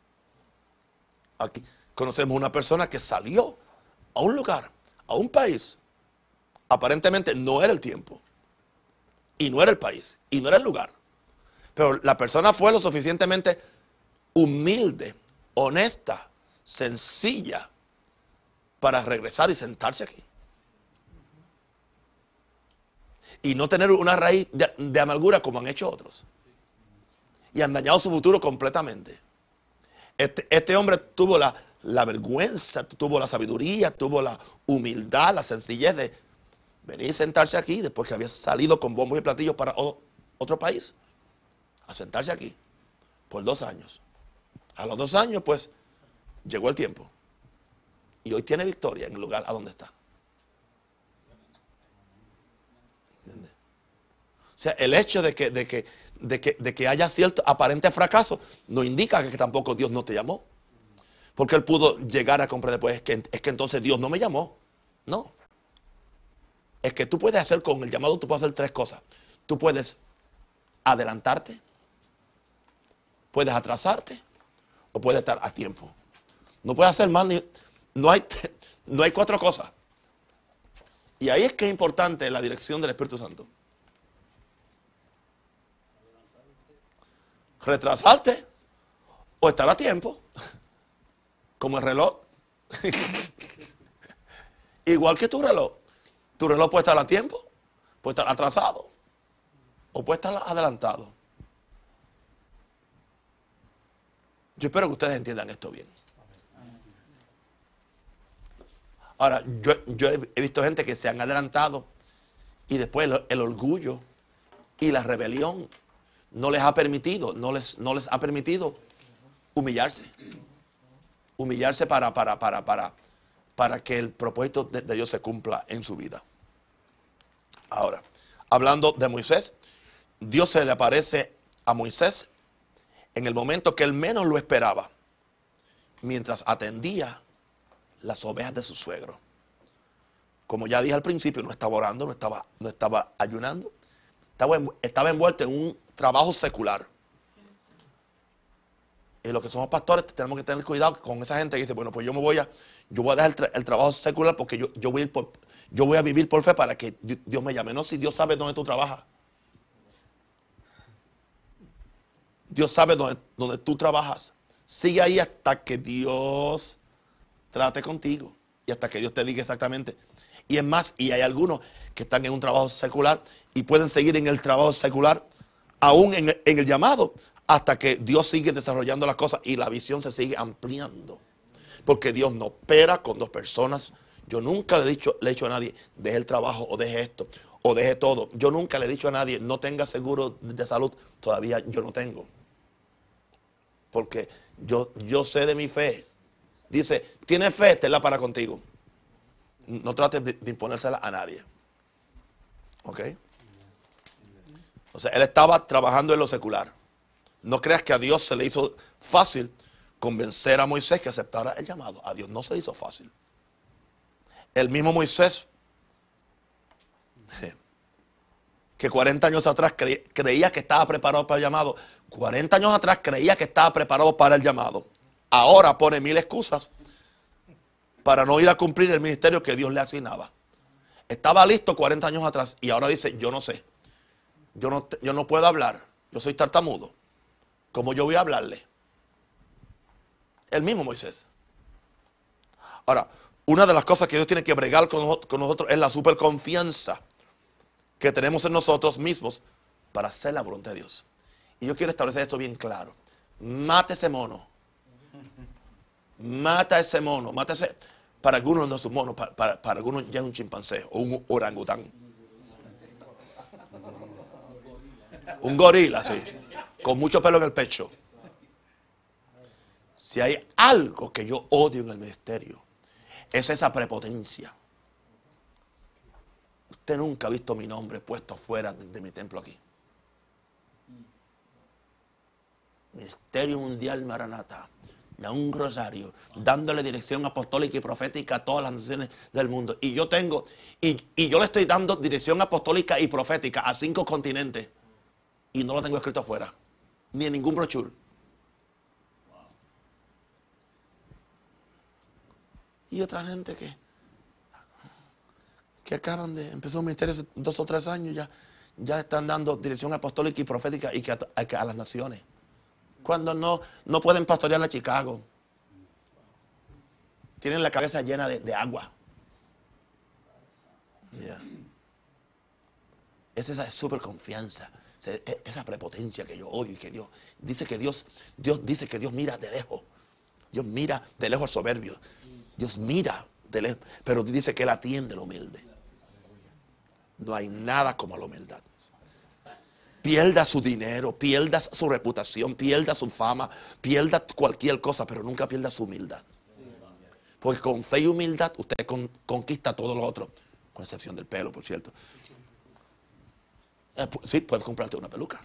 Speaker 1: Aquí conocemos una persona que salió a un lugar, a un país. Aparentemente no era el tiempo. Y no era el país. Y no era el lugar. Pero la persona fue lo suficientemente humilde, honesta, sencilla, para regresar y sentarse aquí. Y no tener una raíz de amargura como han hecho otros. Y han dañado su futuro completamente. Este hombre tuvo la vergüenza, tuvo la sabiduría, tuvo la humildad, la sencillez de venir y sentarse aquí después que había salido con bombos y platillos para otro país. A sentarse aquí por 2 años. A los 2 años, pues, llegó el tiempo. Y hoy tiene victoria en el lugar a donde está. ¿Entiendes? O sea, el hecho de que haya cierto aparente fracaso no indica que tampoco Dios no te llamó. Porque él pudo llegar a comprender, pues es que entonces Dios no me llamó. No. Es que tú puedes hacer con el llamado, tú puedes hacer 3 cosas. Tú puedes adelantarte, puedes atrasarte o puedes estar a tiempo. No puedes hacer más no hay 4 cosas. Y ahí es que es importante la dirección del Espíritu Santo. Retrasarte o estar a tiempo, como el reloj. Igual que tu reloj. Tu reloj puede estar a tiempo, puede estar atrasado o puede estar adelantado. Yo espero que ustedes entiendan esto bien. Ahora, yo he visto gente que se han adelantado y después el orgullo y la rebelión no les ha permitido, no les ha permitido humillarse. Humillarse para que el propósito de Dios se cumpla en su vida. Ahora, hablando de Moisés, Dios se le aparece a Moisés en el momento que él menos lo esperaba, mientras atendía las ovejas de su suegro. Como ya dije al principio, no estaba orando, no estaba ayunando, estaba envuelto en un trabajo secular. Y los que somos pastores tenemos que tener cuidado con esa gente que dice, bueno, pues yo voy a dejar el trabajo secular porque yo voy a vivir por fe para que Dios me llame. No, si Dios sabe dónde tú trabajas. Dios sabe dónde tú trabajas. Sigue ahí hasta que Dios trate contigo y hasta que Dios te diga exactamente. Y es más, y hay algunos que están en un trabajo secular y pueden seguir en el trabajo secular aún en el llamado hasta que Dios sigue desarrollando las cosas y la visión se sigue ampliando. Porque Dios no opera con 2 personas. Yo nunca le he dicho a nadie, deje el trabajo o deje esto o deje todo. Yo nunca le he dicho a nadie, no tenga seguro de salud. Todavía yo no tengo. Porque yo sé de mi fe. Dice, tienes fe, tenla para contigo. No trates de imponérsela a nadie. ¿Ok? O sea, él estaba trabajando en lo secular. No creas que a Dios se le hizo fácil convencer a Moisés que aceptara el llamado. A Dios no se le hizo fácil. El mismo Moisés, que 40 años atrás creía que estaba preparado para el llamado. 40 años atrás creía que estaba preparado para el llamado. Ahora pone 1000 excusas para no ir a cumplir el ministerio que Dios le asignaba. Estaba listo 40 años atrás y ahora dice, yo no sé. Yo no puedo hablar. Yo soy tartamudo. ¿Cómo yo voy a hablarle? El mismo Moisés. Ahora, una de las cosas que Dios tiene que bregar con nosotros es la superconfianza que tenemos en nosotros mismos para hacer la voluntad de Dios. Y yo quiero establecer esto bien claro. Mate ese mono. Mata ese mono. Mata ese. Para algunos no es un mono, para algunos ya es un chimpancé o un orangután. Un gorila, sí. Con mucho pelo en el pecho. Si hay algo que yo odio en el ministerio, es esa prepotencia. Usted nunca ha visto mi nombre puesto fuera de mi templo aquí. Ministerio Mundial Maranatha. Da un rosario, dándole dirección apostólica y profética a todas las naciones del mundo. Y yo tengo, y yo le estoy dando dirección apostólica y profética a 5 continentes. Y no lo tengo escrito afuera, ni en ningún brochure. Y otra gente que acaban de empezar un ministerio hace 2 o 3 años, ya están dando dirección apostólica y profética y a las naciones. Cuando no pueden pastorear a Chicago. Tienen la cabeza llena de agua. Yeah. Es esa super confianza, esa prepotencia que yo odio y que Dios dice que Dios dice que Dios mira de lejos. Dios mira de lejos al soberbio. Dios mira de lejos, pero dice que Él atiende al humilde. No hay nada como la humildad. Pierda su dinero, pierda su reputación, pierda su fama, pierda cualquier cosa, pero nunca pierda su humildad. Porque con fe y humildad usted conquista todo lo otro, con excepción del pelo, por cierto. Sí, puedes comprarte una peluca.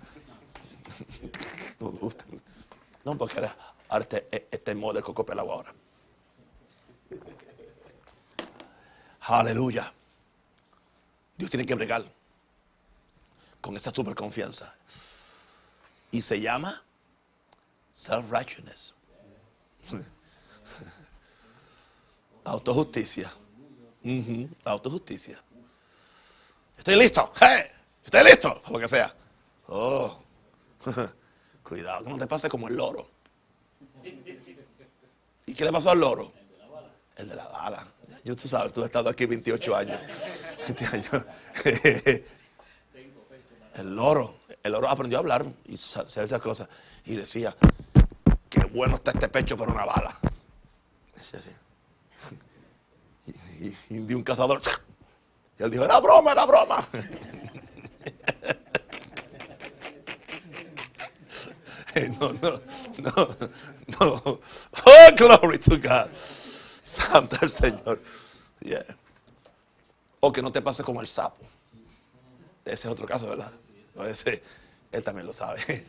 Speaker 1: No, porque ahora está en moda el coco pelado ahora. Aleluya. Dios tiene que bregar con esa super confianza. Y se llama self-righteousness. Autojusticia. Autojusticia. Estoy listo. ¡Hey! Estoy listo. Lo que sea. Oh. Cuidado, que no te pase como el loro. ¿Y qué le pasó al loro? El de la bala. Tú sabes, tú has estado aquí 28 años. 20 años. El loro aprendió a hablar y hacer esas cosas. Y decía, qué bueno está este pecho para una bala. Decía así. Y de un cazador. Y él dijo, era broma, era broma. No. Oh, glory to God. Santo el Señor. Yeah. O que no te pase como el sapo. Ese es otro caso, ¿verdad? Ese, él también lo sabe.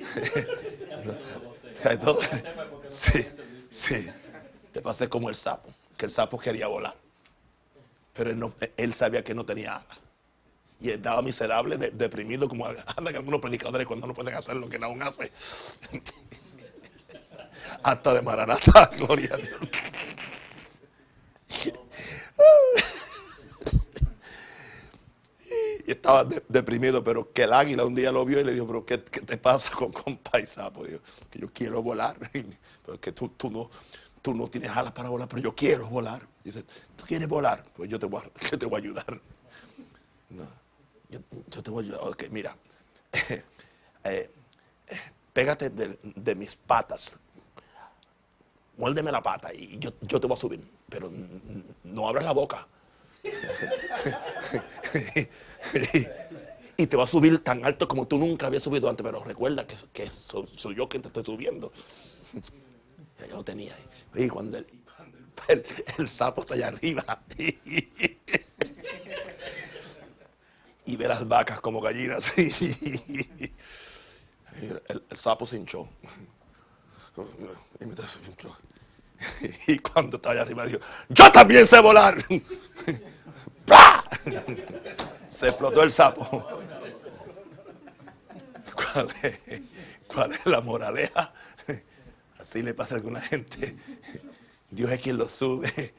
Speaker 1: Sí. Te pasé como el sapo. Que el sapo quería volar. Pero él sabía que no tenía alas. Y estaba miserable, deprimido, como andan algunos predicadores cuando no pueden hacer lo que aún hace. Hasta de Maranatha, gloria a Dios. Y estaba deprimido, pero que el águila un día lo vio y le dijo, pero ¿qué te pasa con Paisapo? Dijo, que yo quiero volar. Pero es que tú no tienes alas para volar, pero yo quiero volar. Dice, ¿tú quieres volar? Pues yo te voy a ayudar. No, yo te voy a ayudar. Ok, mira. Pégate de mis patas. Muérdeme la pata y yo te voy a subir. Pero no abras la boca. Y te va a subir tan alto como tú nunca habías subido antes. Pero recuerda que soy yo quien te estoy subiendo. Ya yo lo tenía ahí. Y cuando el sapo está allá arriba y ve las vacas como gallinas. El sapo se hinchó. Y cuando estaba allá arriba dijo, yo también sé volar. ¡Plah! Se explotó el sapo. ¿Cuál es la moraleja? Así le pasa a alguna gente. Dios es quien lo sube.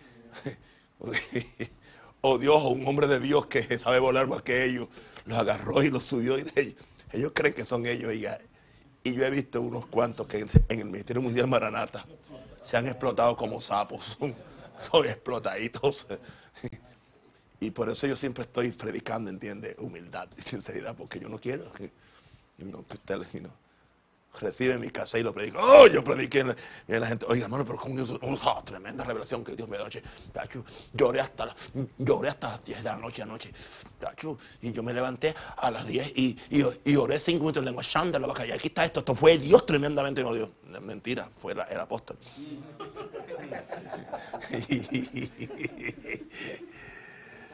Speaker 1: O Dios, o un hombre de Dios que sabe volar más que ellos, los agarró y los subió. Y ellos creen que son ellos. Y yo he visto unos cuantos que en el Ministerio Mundial Maranatha se han explotado como sapos. Son explotaditos. Y por eso yo siempre estoy predicando, ¿entiende? Humildad y sinceridad, porque yo no quiero que ustedes reciben mi casa y lo predico. Oh, yo prediqué. Y la gente, oiga, hermano, pero con Dios, tremenda revelación que Dios me dio anoche. Lloré hasta las 10 de la noche anoche. Y yo me levanté a las 10 y oré 5 minutos en lengua shanda, la vaca. Y aquí está esto fue Dios tremendamente me lo dio. Mentira, fue el apóstol.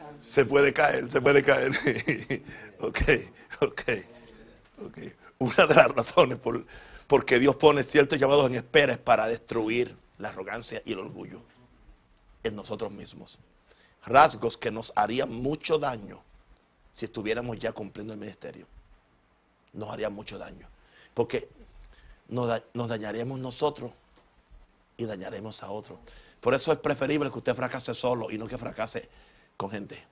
Speaker 1: Se puede caer, se puede caer. Ok. Una de las razones porque Dios pone ciertos llamados en espera es para destruir la arrogancia y el orgullo en nosotros mismos. Rasgos que nos harían mucho daño si estuviéramos ya cumpliendo el ministerio. Nos harían mucho daño. Porque nos dañaríamos nosotros y dañaremos a otros. Por eso es preferible que usted fracase solo y no que fracase con gente.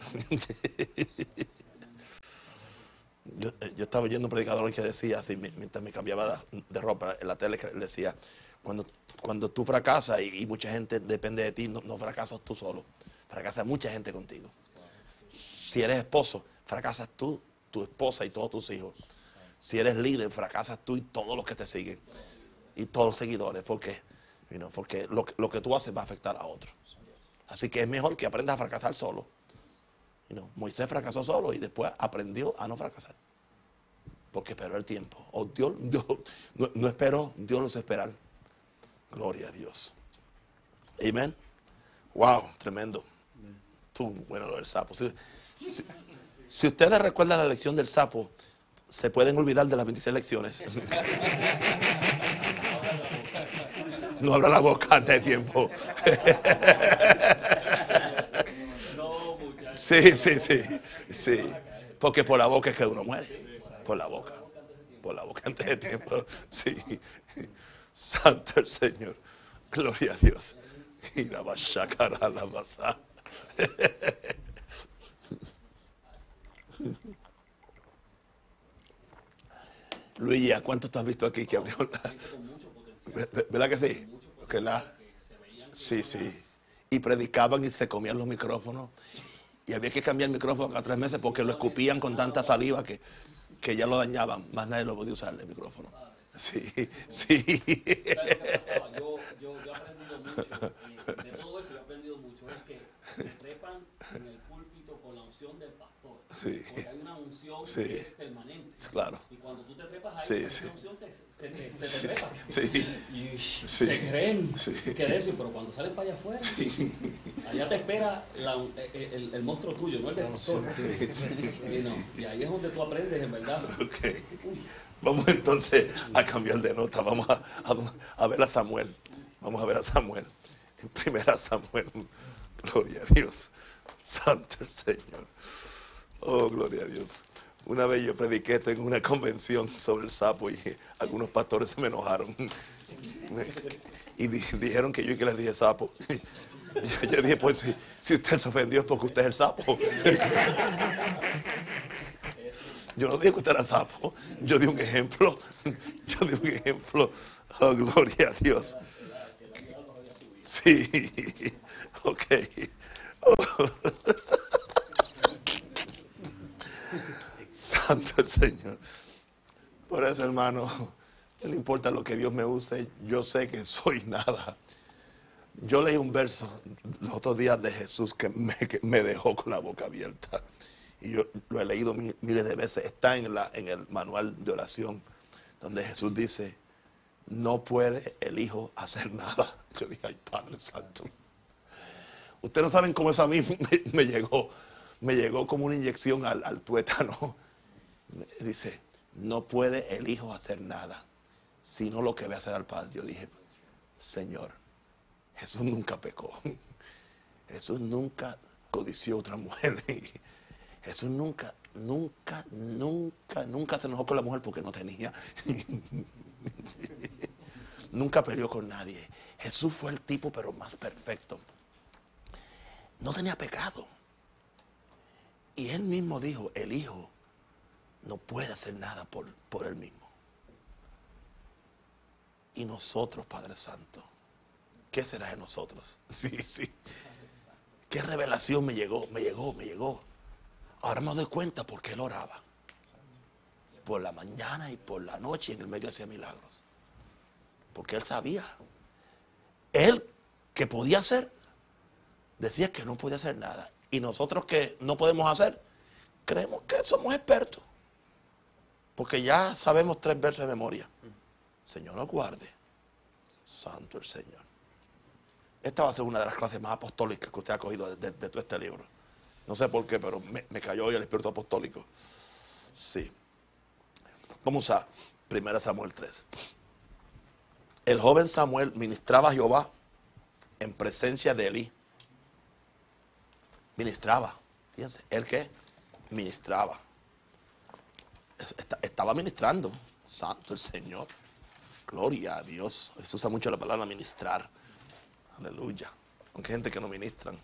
Speaker 1: Yo estaba oyendo un predicador que decía, así, mientras me cambiaba de ropa en la tele, que decía, cuando tú fracasas y mucha gente depende de ti, no fracasas tú solo, fracasa mucha gente contigo. Si eres esposo, fracasas tú, tu esposa y todos tus hijos. Si eres líder, fracasas tú y todos los que te siguen. Y todos los seguidores, porque lo que tú haces va a afectar a otros. Así que es mejor que aprendas a fracasar solo. Moisés fracasó solo y después aprendió a no fracasar. Porque esperó el tiempo. Dios no esperó, Dios los esperó. Gloria a Dios. Amén. Wow, tremendo. Bueno, lo del sapo. Si ustedes recuerdan la lección del sapo, se pueden olvidar de las 26 lecciones. No abra la boca antes de tiempo. Sí. Porque por la boca es que uno muere. Por la boca antes de tiempo. Sí. Santo el Señor. Gloria a Dios. Y la va a sacar a la pasada. Luis, ¿a cuántos tú has visto aquí que abrió la? ¿Verdad que sí? Sí. Y predicaban y se comían los micrófonos. Y había que cambiar el micrófono cada 3 meses porque lo escupían con tanta saliva que ya lo dañaban. Más nadie lo podía usar el micrófono. Sí.
Speaker 2: ¿Sabes lo que pasaba? Yo he aprendido mucho. De todo eso yo he aprendido mucho. Es que se trepan en el púlpito con la unción del pastor.
Speaker 1: Sí.
Speaker 2: Porque hay una unción
Speaker 1: Sí.
Speaker 2: que es permanente.
Speaker 1: Claro.
Speaker 2: Y cuando tú te trepas ahí, esa unción se te trepa.
Speaker 1: Sí.
Speaker 2: Y
Speaker 1: Sí.
Speaker 2: se creen
Speaker 1: Sí.
Speaker 2: que de eso, pero cuando salen para allá afuera, allá te espera el monstruo tuyo, no el del pastor. Y ahí es donde tú aprendes, en verdad.
Speaker 1: Okay. Vamos entonces a cambiar de nota. Vamos a ver a Samuel. Vamos a ver a Samuel. En primera Samuel. Gloria a Dios. Santo el Señor. Oh, gloria a Dios. Una vez yo prediqué esto en una convención sobre el sapo y algunos pastores se me enojaron. Y dijeron que yo y que les dije sapo. Yo dije, pues si usted se ofendió es porque usted es el sapo. Yo no dije que usted era sapo. Yo di un ejemplo. Oh, gloria a Dios. Sí. Ok. Oh. Santo el Señor. Por eso, hermano, no importa lo que Dios me use, yo sé que soy nada. Yo leí un verso los otros días de Jesús que me dejó con la boca abierta. Y yo lo he leído miles de veces. Está en el manual de oración, donde Jesús dice, no puede el Hijo hacer nada. Yo dije, ay, Padre Santo. Ustedes no saben cómo eso a mí me llegó. Me llegó como una inyección al tuétano. Dice, no puede el Hijo hacer nada, sino lo que ve hacer al Padre. Yo dije, Señor, Jesús nunca pecó. Jesús nunca codició a otra mujer. Jesús nunca se enojó con la mujer porque no tenía. Nunca peleó con nadie. Jesús fue el tipo pero más perfecto. No tenía pecado. Y él mismo dijo, el Hijo no puede hacer nada por él mismo. Y nosotros, Padre Santo, ¿qué será de nosotros? Sí. ¿Qué revelación me llegó? Ahora me doy cuenta por qué él oraba. Por la mañana y por la noche en el medio hacía milagros. Porque él sabía. Él que podía hacer, decía que no podía hacer nada. Y nosotros que no podemos hacer, creemos que somos expertos. Porque ya sabemos 3 versos de memoria. Señor nos guarde. Santo el Señor. Esta va a ser una de las clases más apostólicas que usted ha cogido de todo este libro. No sé por qué, pero me cayó hoy el espíritu apostólico. Sí. Vamos a 1 Samuel 3. El joven Samuel ministraba a Jehová en presencia de Elí. Ministraba. Fíjense, ¿el qué? Ministraba. Estaba ministrando. Santo el Señor. Gloria a Dios. Se usa mucho la palabra ministrar. Aleluya. Aunque hay gente que no ministran.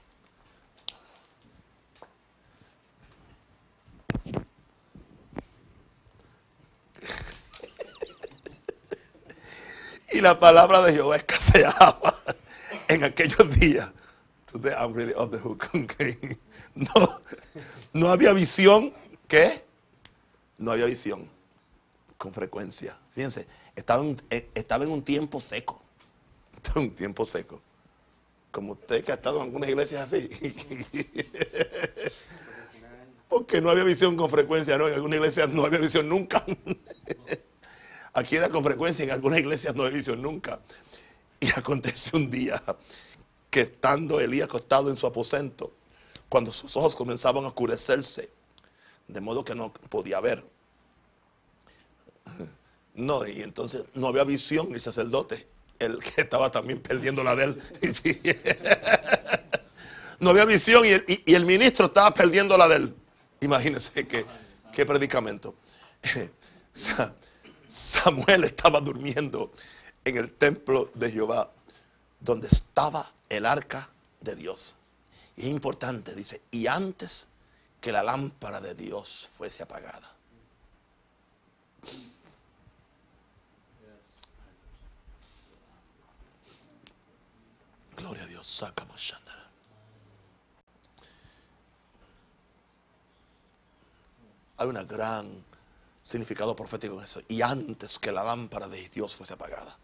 Speaker 1: Y la palabra de Jehová escaseaba en aquellos días. Today I'm really off the hook. Okay. No había visión. ¿Qué? No había visión con frecuencia. Fíjense, estaba en un tiempo seco. Estaba en un tiempo seco. Como usted que ha estado en algunas iglesias así. Porque no había visión con frecuencia, ¿no? En algunas iglesias no había visión nunca. Aquí era con frecuencia, en algunas iglesias no había visión nunca. Y aconteció un día que estando Elías acostado en su aposento, cuando sus ojos comenzaban a oscurecerse, de modo que no podía ver. No, y entonces no había visión el sacerdote, el que estaba también perdiendo la de él. No había visión y el ministro estaba perdiendo la de él. Imagínense qué predicamento. Samuel estaba durmiendo en el templo de Jehová, donde estaba el arca de Dios. Y es importante, dice, y antes que la lámpara de Dios fuese apagada. Gloria a Dios. Saca Mashandara. Hay un gran significado profético en eso. Y antes que la lámpara de Dios fuese apagada.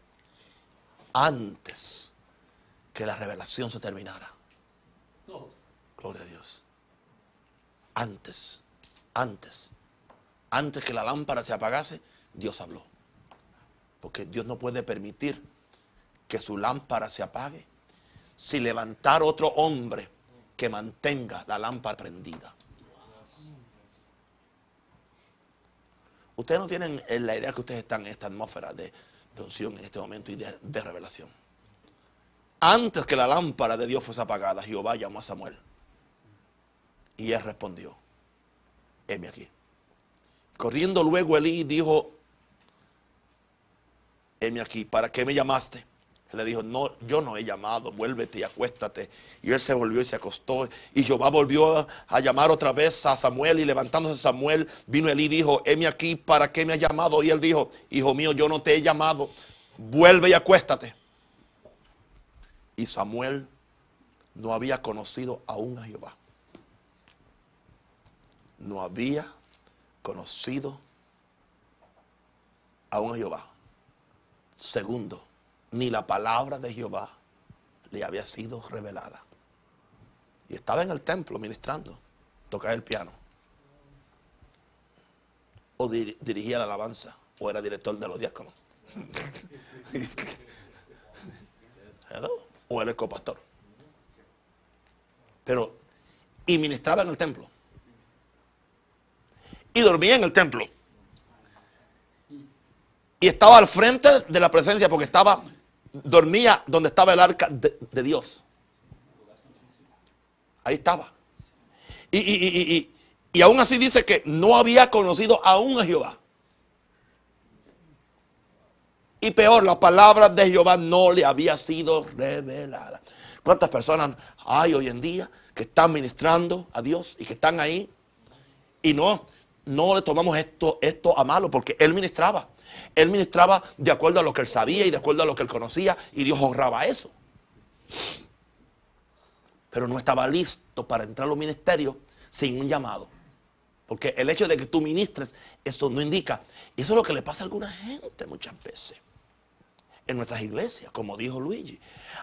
Speaker 1: Antes que la revelación se terminara. Gloria a Dios. Antes que la lámpara se apagase, Dios habló. Porque Dios no puede permitir que su lámpara se apague sin levantar otro hombre que mantenga la lámpara prendida. Ustedes no tienen la idea que ustedes están en esta atmósfera de unción en este momento y de revelación. Antes que la lámpara de Dios fuese apagada, Jehová llamó a Samuel. Y él respondió, heme aquí. Corriendo luego Elí dijo, heme aquí, ¿para qué me llamaste? Él le dijo, no, yo no he llamado, vuélvete y acuéstate. Y él se volvió y se acostó. Y Jehová volvió a llamar otra vez a Samuel. Y levantándose Samuel, vino Elí y dijo, heme aquí, ¿para qué me has llamado? Y él dijo, hijo mío, yo no te he llamado, vuelve y acuéstate. Y Samuel no había conocido aún a Jehová. No había conocido aún a Jehová. Segundo, ni la palabra de Jehová le había sido revelada. Y estaba en el templo ministrando, tocaba el piano. O dirigía la alabanza, o era director de los diáconos. O era el copastor. Pero, y ministraba en el templo. Y dormía en el templo. Y estaba al frente de la presencia porque dormía donde estaba el arca de Dios. Ahí estaba. Y aún así dice que no había conocido aún a Jehová. Y peor, la palabra de Jehová no le había sido revelada. ¿Cuántas personas hay hoy en día que están ministrando a Dios y que están ahí? Y no le tomamos esto a malo, porque él ministraba. Él ministraba de acuerdo a lo que él sabía y de acuerdo a lo que él conocía, y Dios honraba eso. Pero no estaba listo para entrar a los ministerios sin un llamado. Porque el hecho de que tú ministres, eso no indica. Y eso es lo que le pasa a alguna gente muchas veces. En nuestras iglesias, como dijo Luigi.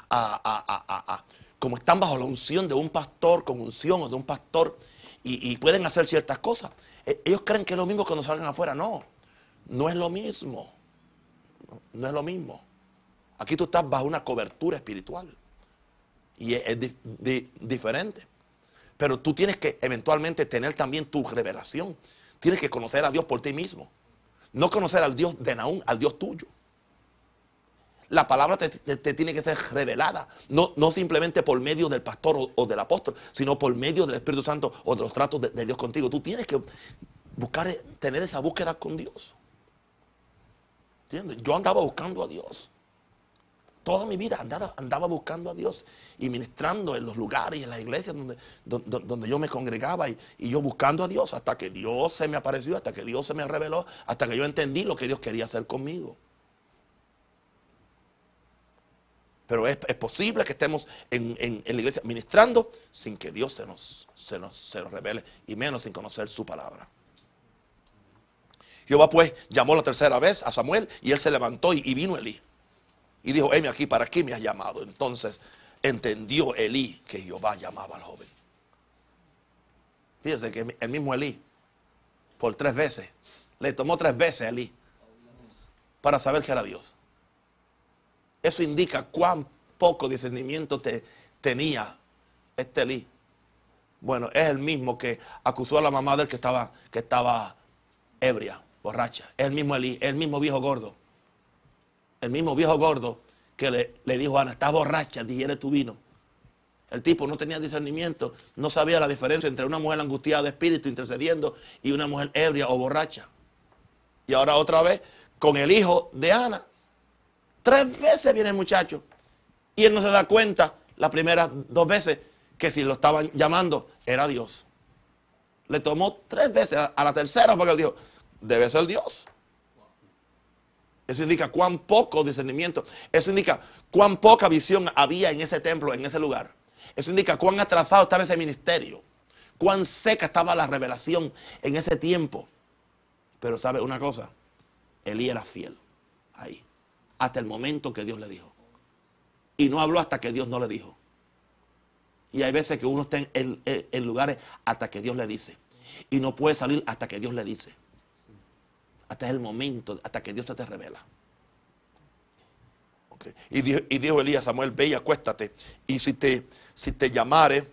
Speaker 1: Como están bajo la unción de un pastor, con unción o de un pastor, y pueden hacer ciertas cosas. Ellos creen que es lo mismo cuando salgan afuera. No es lo mismo. No es lo mismo. Aquí tú estás bajo una cobertura espiritual. Y es diferente. Pero tú tienes que eventualmente tener también tu revelación. Tienes que conocer a Dios por ti mismo. No conocer al Dios de Nahum, al Dios tuyo. La palabra te tiene que ser revelada. No simplemente por medio del pastor o del apóstol, sino por medio del Espíritu Santo o de los tratos de Dios contigo. Tú tienes que buscar, tener esa búsqueda con Dios. ¿Entiendes? Yo andaba buscando a Dios. Toda mi vida andaba buscando a Dios y ministrando en los lugares y en las iglesias donde yo me congregaba y yo buscando a Dios hasta que Dios se me apareció, hasta que Dios se me reveló, hasta que yo entendí lo que Dios quería hacer conmigo. Pero es posible que estemos en la iglesia ministrando sin que Dios se nos revele y menos sin conocer su palabra. Jehová pues llamó la tercera vez a Samuel y él se levantó y vino Elí. Y dijo, heme aquí, ¿para qué me has llamado? Entonces entendió Elí que Jehová llamaba al joven. Fíjense que el mismo Elí, por 3 veces, le tomó 3 veces a Elí para saber que era Dios. Eso indica cuán poco discernimiento tenía este Elí. Bueno, es el mismo que acusó a la mamá de él que estaba ebria, borracha. Es el mismo Elí, es el mismo viejo gordo. El mismo viejo gordo que le dijo a Ana, estás borracha, digiere tu vino. El tipo no tenía discernimiento, no sabía la diferencia entre una mujer angustiada de espíritu intercediendo y una mujer ebria o borracha. Y ahora otra vez, con el hijo de Ana, 3 veces viene el muchacho. Y él no se da cuenta las primeras 2 veces que si lo estaban llamando era Dios. Le tomó 3 veces, a la tercera porque él dijo, debe ser Dios. Eso indica cuán poco discernimiento. Eso indica cuán poca visión había en ese templo, en ese lugar. Eso indica cuán atrasado estaba ese ministerio. Cuán seca estaba la revelación en ese tiempo. Pero ¿sabe una cosa? Elí era fiel ahí. Hasta el momento que Dios le dijo. Y no habló hasta que Dios no le dijo. Y hay veces que uno está en lugares hasta que Dios le dice. Y no puede salir hasta que Dios le dice. Hasta el momento, hasta que Dios se te revela. Okay. Y dijo Elí a Samuel, ve y acuéstate. Y si te llamare,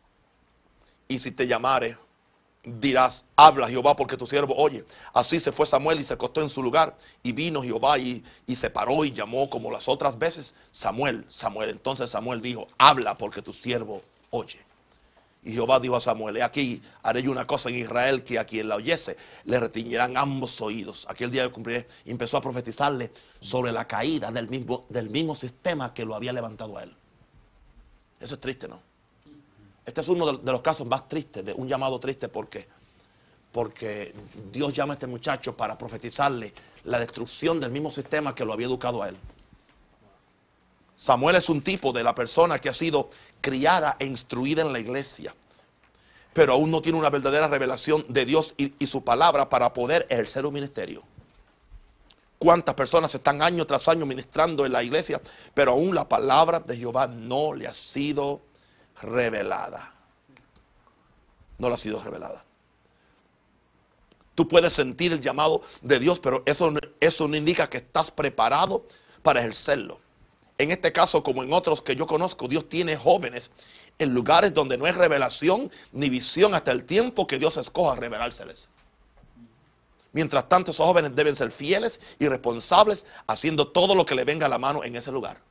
Speaker 1: dirás, habla Jehová porque tu siervo oye. Así se fue Samuel y se acostó en su lugar. Y vino Jehová y se paró y llamó como las otras veces, Samuel, Samuel. Entonces Samuel dijo, habla porque tu siervo oye. Y Jehová dijo a Samuel, he aquí, haré yo una cosa en Israel que a quien la oyese le retiñirán ambos oídos. Aquel día de cumplir empezó a profetizarle sobre la caída del mismo sistema que lo había levantado a él. Eso es triste, ¿no? Este es uno de los casos más tristes, de un llamado triste. Porque Dios llama a este muchacho para profetizarle la destrucción del mismo sistema que lo había educado a él. Samuel es un tipo de la persona que ha sido criada e instruida en la iglesia, pero aún no tiene una verdadera revelación de Dios y su palabra para poder ejercer un ministerio. ¿Cuántas personas están año tras año ministrando en la iglesia, pero aún la palabra de Jehová no le ha sido revelada? No le ha sido revelada. Tú puedes sentir el llamado de Dios, pero eso no indica que estás preparado para ejercerlo. En este caso, como en otros que yo conozco, Dios tiene jóvenes en lugares donde no hay revelación ni visión hasta el tiempo que Dios escoja revelárseles. Mientras tanto, esos jóvenes deben ser fieles y responsables, haciendo todo lo que le venga a la mano en ese lugar.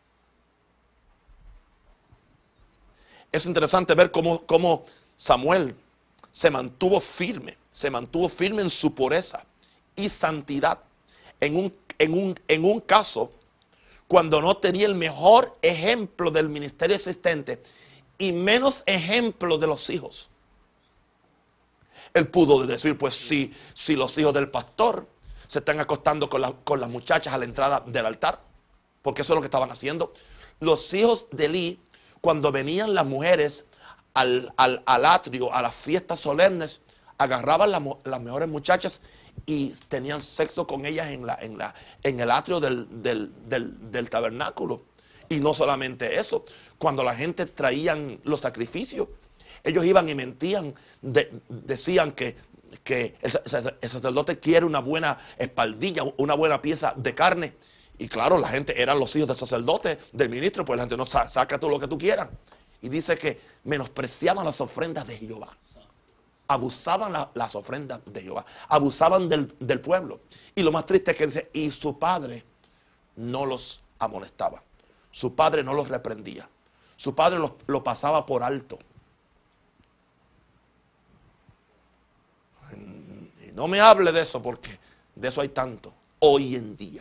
Speaker 1: Es interesante ver cómo Samuel se mantuvo firme en su pureza y santidad. En un caso cuando no tenía el mejor ejemplo del ministerio existente y menos ejemplo de los hijos. Él pudo decir, pues si los hijos del pastor se están acostando con las muchachas a la entrada del altar, porque eso es lo que estaban haciendo. Los hijos de Elí, cuando venían las mujeres al atrio, a las fiestas solemnes, agarraban las mejores muchachas y tenían sexo con ellas en el atrio del tabernáculo. Y no solamente eso, cuando la gente traían los sacrificios, ellos iban y mentían, decían que el sacerdote quiere una buena espaldilla, una buena pieza de carne. Y claro, la gente eran los hijos del sacerdote, del ministro, pues la gente no saca tú lo que tú quieras. Y dice que menospreciaban las ofrendas de Jehová. Abusaban las ofrendas de Jehová. Abusaban del pueblo. Y lo más triste es que dice, y su padre no los amonestaba. Su padre no los reprendía. Su padre lo pasaba por alto. Y no me hable de eso porque de eso hay tanto hoy en día.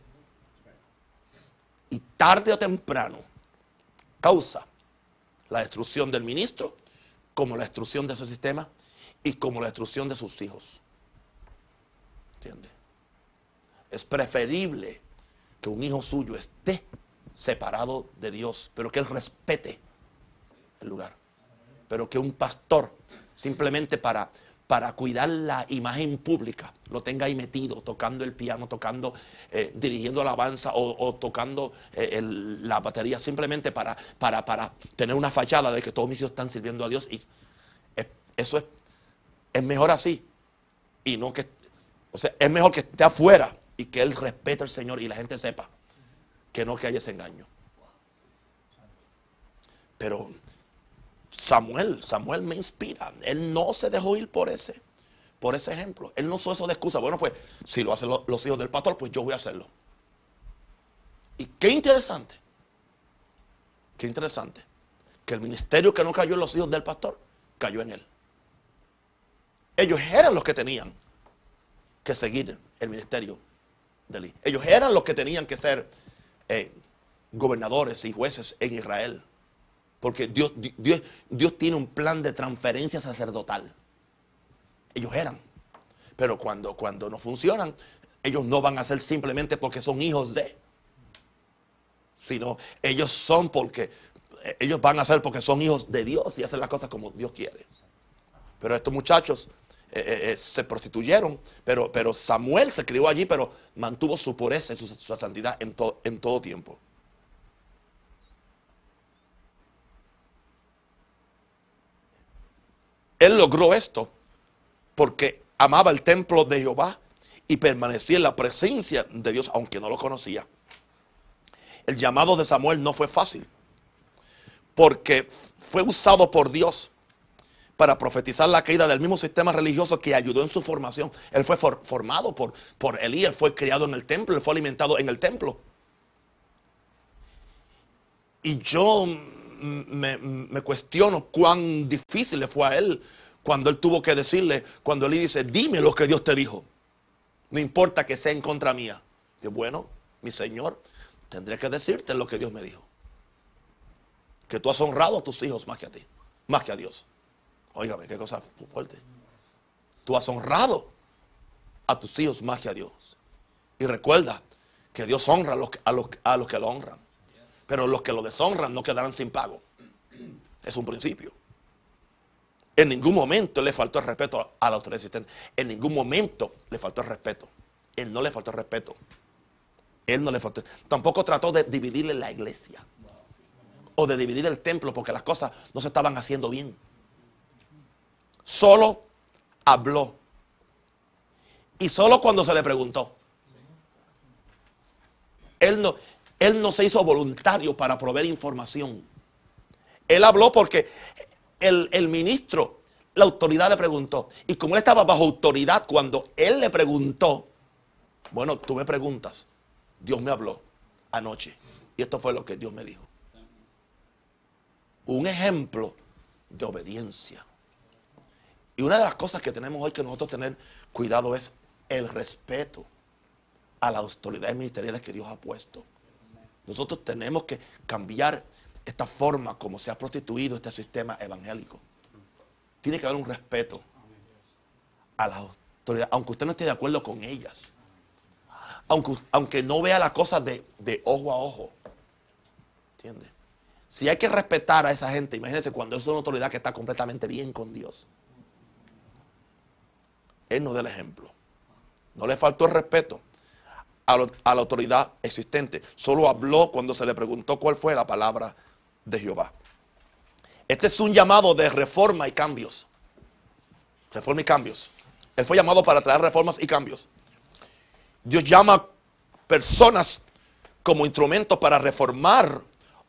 Speaker 1: Y tarde o temprano causa la destrucción del ministro, como la destrucción de su sistema y como la destrucción de sus hijos. ¿Entiende? Es preferible que un hijo suyo esté separado de Dios, pero que él respete el lugar. Pero que un pastor, simplemente para cuidar la imagen pública, lo tenga ahí metido, tocando el piano, tocando, dirigiendo alabanza o tocando la batería, simplemente para tener una fachada de que todos mis hijos están sirviendo a Dios. Y eso es mejor así. Y no que, o sea, es mejor que esté afuera y que él respete al Señor y la gente sepa, que no que haya ese engaño. Pero Samuel me inspira. Él no se dejó ir por ese ejemplo. Él no usó eso de excusa. Bueno, pues si lo hacen los hijos del pastor, pues yo voy a hacerlo. Y qué interesante que el ministerio que no cayó en los hijos del pastor, cayó en él. Ellos eran los que tenían que seguir el ministerio de Elí. Ellos eran los que tenían que ser gobernadores y jueces en Israel. Porque Dios tiene un plan de transferencia sacerdotal. Ellos eran. Pero cuando no funcionan, ellos no van a ser simplemente porque son hijos de. Sino ellos son porque, ellos van a ser porque son hijos de Dios y hacen las cosas como Dios quiere. Pero estos muchachos se prostituyeron. Pero Samuel se crió allí, pero mantuvo su pureza y su santidad en todo tiempo. Él logró esto porque amaba el templo de Jehová y permanecía en la presencia de Dios, aunque no lo conocía. El llamado de Samuel no fue fácil, porque fue usado por Dios para profetizar la caída del mismo sistema religioso que ayudó en su formación. Él fue formado por Elí, él fue criado en el templo, él fue alimentado en el templo. Y yo me cuestiono cuán difícil le fue a él cuando él tuvo que decirle, cuando Elí dice, dime lo que Dios te dijo, no importa que sea en contra mía. Y bueno, mi Señor, tendré que decirte lo que Dios me dijo, que tú has honrado a tus hijos más que a ti, más que a Dios. Óigame, qué cosa fuerte. Tú has honrado a tus hijos más que a Dios. Y recuerda que Dios honra a los que lo honran. Pero los que lo deshonran no quedarán sin pago. Es un principio. En ningún momento le faltó el respeto a la autoridad existente. En ningún momento le faltó el respeto. Él no le faltó el respeto. Él no le faltó. Tampoco trató de dividirle la iglesia. O de dividir el templo porque las cosas no se estaban haciendo bien. Solo habló. Y solo cuando se le preguntó. Él no se hizo voluntario para proveer información. Él habló porque el ministro, la autoridad le preguntó. Y como él estaba bajo autoridad, cuando él le preguntó, bueno, tú me preguntas, Dios me habló anoche. Y esto fue lo que Dios me dijo. Un ejemplo de obediencia. Y una de las cosas que tenemos hoy que nosotros tener cuidado es el respeto a las autoridades ministeriales que Dios ha puesto. Nosotros tenemos que cambiar esta forma como se ha prostituido este sistema evangélico. Tiene que haber un respeto a las autoridades, aunque usted no esté de acuerdo con ellas. Aunque no vea las cosas de ojo a ojo. ¿Entiende? Si hay que respetar a esa gente, imagínese cuando es una autoridad que está completamente bien con Dios. Él nos da el ejemplo. No le faltó el respeto a la autoridad existente. Solo habló cuando se le preguntó cuál fue la palabra de Jehová. Este es un llamado de reforma y cambios. Reforma y cambios. Él fue llamado para traer reformas y cambios. Dios llama personas como instrumentos para reformar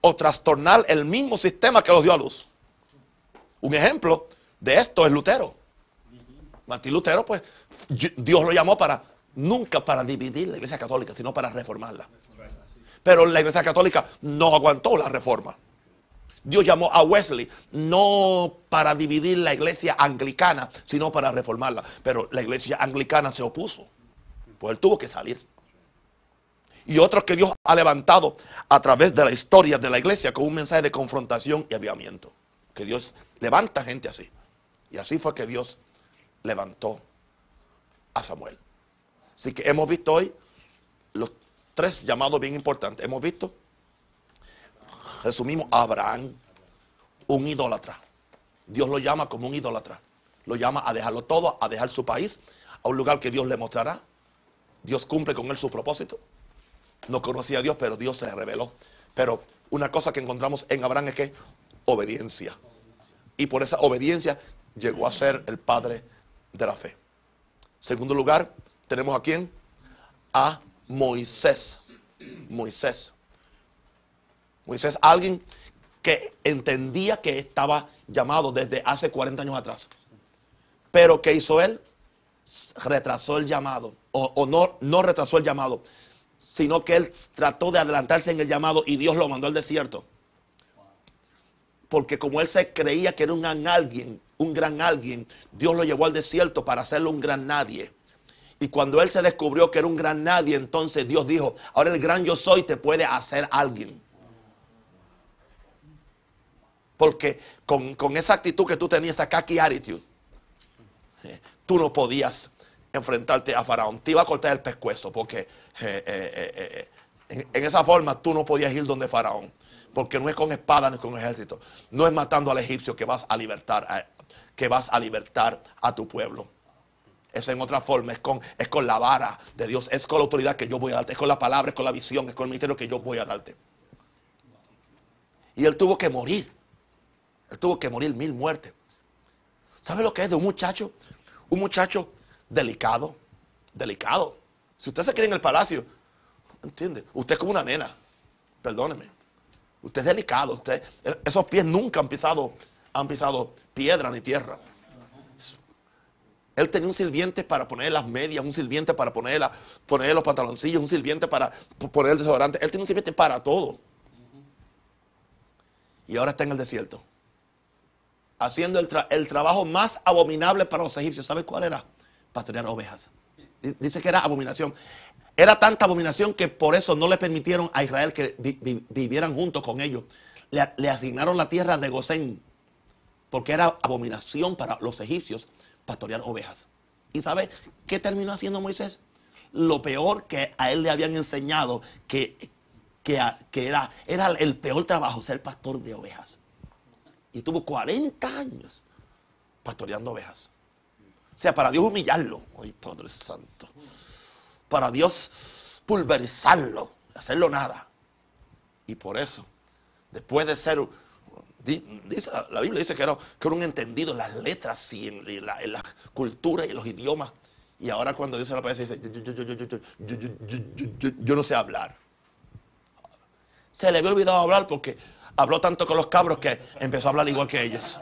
Speaker 1: o trastornar el mismo sistema que los dio a luz. Un ejemplo de esto es Lutero. Martín Lutero, pues, Dios lo llamó nunca para dividir la Iglesia Católica, sino para reformarla. Pero la Iglesia Católica no aguantó la reforma. Dios llamó a Wesley no para dividir la Iglesia Anglicana, sino para reformarla. Pero la Iglesia Anglicana se opuso, pues él tuvo que salir. Y otros que Dios ha levantado a través de la historia de la Iglesia con un mensaje de confrontación y avivamiento. Que Dios levanta gente así. Y así fue que Dios levantó a Samuel. Así que hemos visto hoy los 3 llamados bien importantes. Hemos visto, resumimos, a Abraham, un idólatra. Dios lo llama como un idólatra. Lo llama a dejarlo todo, a dejar su país, a un lugar que Dios le mostrará. Dios cumple con él su propósito. No conocía a Dios, pero Dios se le reveló. Pero una cosa que encontramos en Abraham es que obediencia. Y por esa obediencia llegó a ser el padre de la fe. Segundo lugar, tenemos a quién? A Moisés. Moisés, alguien que entendía que estaba llamado desde hace 40 años atrás. Pero ¿qué hizo él? Retrasó el llamado. O no retrasó el llamado, sino que él trató de adelantarse en el llamado y Dios lo mandó al desierto. Porque como él se creía que era un gran alguien, Dios lo llevó al desierto para hacerlo un gran nadie. Y cuando él se descubrió que era un gran nadie, entonces Dios dijo, ahora el gran yo soy te puede hacer alguien. Porque con esa actitud que tú tenías, esa cocky attitude, tú no podías enfrentarte a Faraón. Te iba a cortar el pescuezo porque en esa forma tú no podías ir donde Faraón. Porque no es con espada ni con ejército. No es matando al egipcio que vas a libertar a tu pueblo. Es en otra forma, es con la vara de Dios, es con la autoridad que yo voy a darte, es con la palabra, es con la visión, es con el ministerio que yo voy a darte. Y él tuvo que morir. Él tuvo que morir 1000 muertes. ¿Sabe lo que es de un muchacho? Un muchacho delicado. Delicado. Si usted se cree en el palacio, ¿entiende? Usted es como una nena. Perdóneme. Usted es delicado. Esos pies nunca han pisado piedra ni tierra. Él tenía un sirviente para poner las medias, un sirviente para poner los pantaloncillos, un sirviente para poner el desodorante. Él tenía un sirviente para todo. Y ahora está en el desierto. Haciendo el trabajo más abominable para los egipcios. ¿Sabe cuál era? Pastorear ovejas. Dice que era abominación. Era tanta abominación que por eso no le permitieron a Israel que vivieran juntos con ellos. Le asignaron la tierra de Gosén. Porque era abominación para los egipcios pastorear ovejas. ¿Y sabe qué terminó haciendo Moisés? Lo peor que a él le habían enseñado que era el peor trabajo, ser pastor de ovejas. Y tuvo 40 años pastoreando ovejas. O sea, para Dios humillarlo. Ay, Padre Santo. Para Dios pulverizarlo, hacerlo nada. Y por eso, después de ser... la Biblia dice que era un entendido en las letras y en la cultura y en los idiomas. Y ahora cuando Dios se lo aparece dice, yo no sé hablar. Se le había olvidado hablar porque habló tanto con los cabros que empezó a hablar igual que ellos.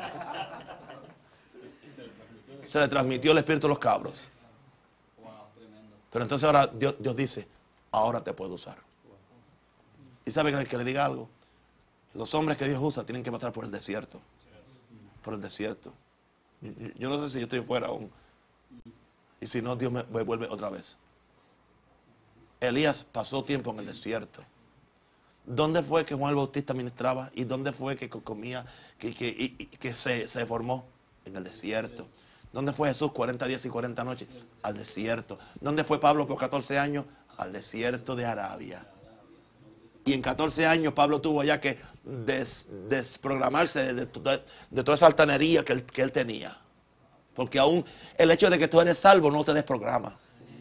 Speaker 1: Se le transmitió el espíritu a los cabros. Pero entonces ahora Dios dice, ahora te puedo usar. ¿Y sabe que le diga algo? Los hombres que Dios usa tienen que pasar por el desierto. Por el desierto. Yo no sé si yo estoy fuera aún. Y si no, Dios me vuelve otra vez. Elías pasó tiempo en el desierto. ¿Dónde fue que Juan el Bautista ministraba? ¿Y dónde fue que comía, que se formó? En el desierto. ¿Dónde fue Jesús 40 días y 40 noches? Al desierto. ¿Dónde fue Pablo por 14 años? Al desierto de Arabia. Y en 14 años Pablo tuvo ya que desprogramarse de toda esa altanería que él tenía. Porque aún el hecho de que tú eres salvo no te desprograma.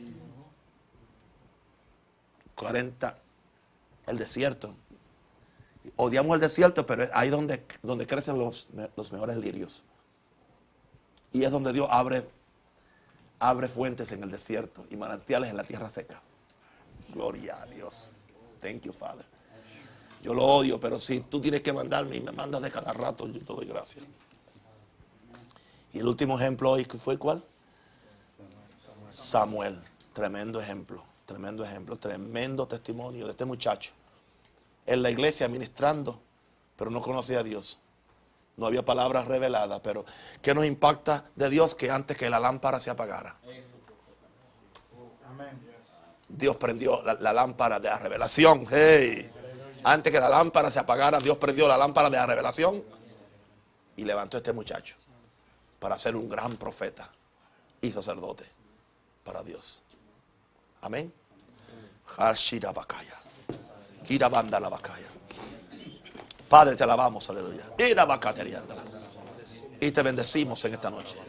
Speaker 1: 40, el desierto. Odiamos el desierto, pero es ahí donde crecen los mejores lirios. Y es donde Dios abre fuentes en el desierto y manantiales en la tierra seca. Gloria a Dios. Thank you, Father. Yo lo odio, pero si tú tienes que mandarme y me mandas de cada rato, yo te doy gracias. Y el último ejemplo hoy, ¿fue cuál? Samuel. Tremendo ejemplo, tremendo testimonio de este muchacho. En la iglesia ministrando, pero no conocía a Dios. No había palabras reveladas, pero ¿qué nos impacta de Dios? Que antes que la lámpara se apagara, Dios prendió la lámpara de la revelación. Hey. Antes que la lámpara se apagara, Dios prendió la lámpara de la revelación y levantó a este muchacho para ser un gran profeta y sacerdote para Dios. Amén. Padre, te alabamos, aleluya. Y te bendecimos en esta noche.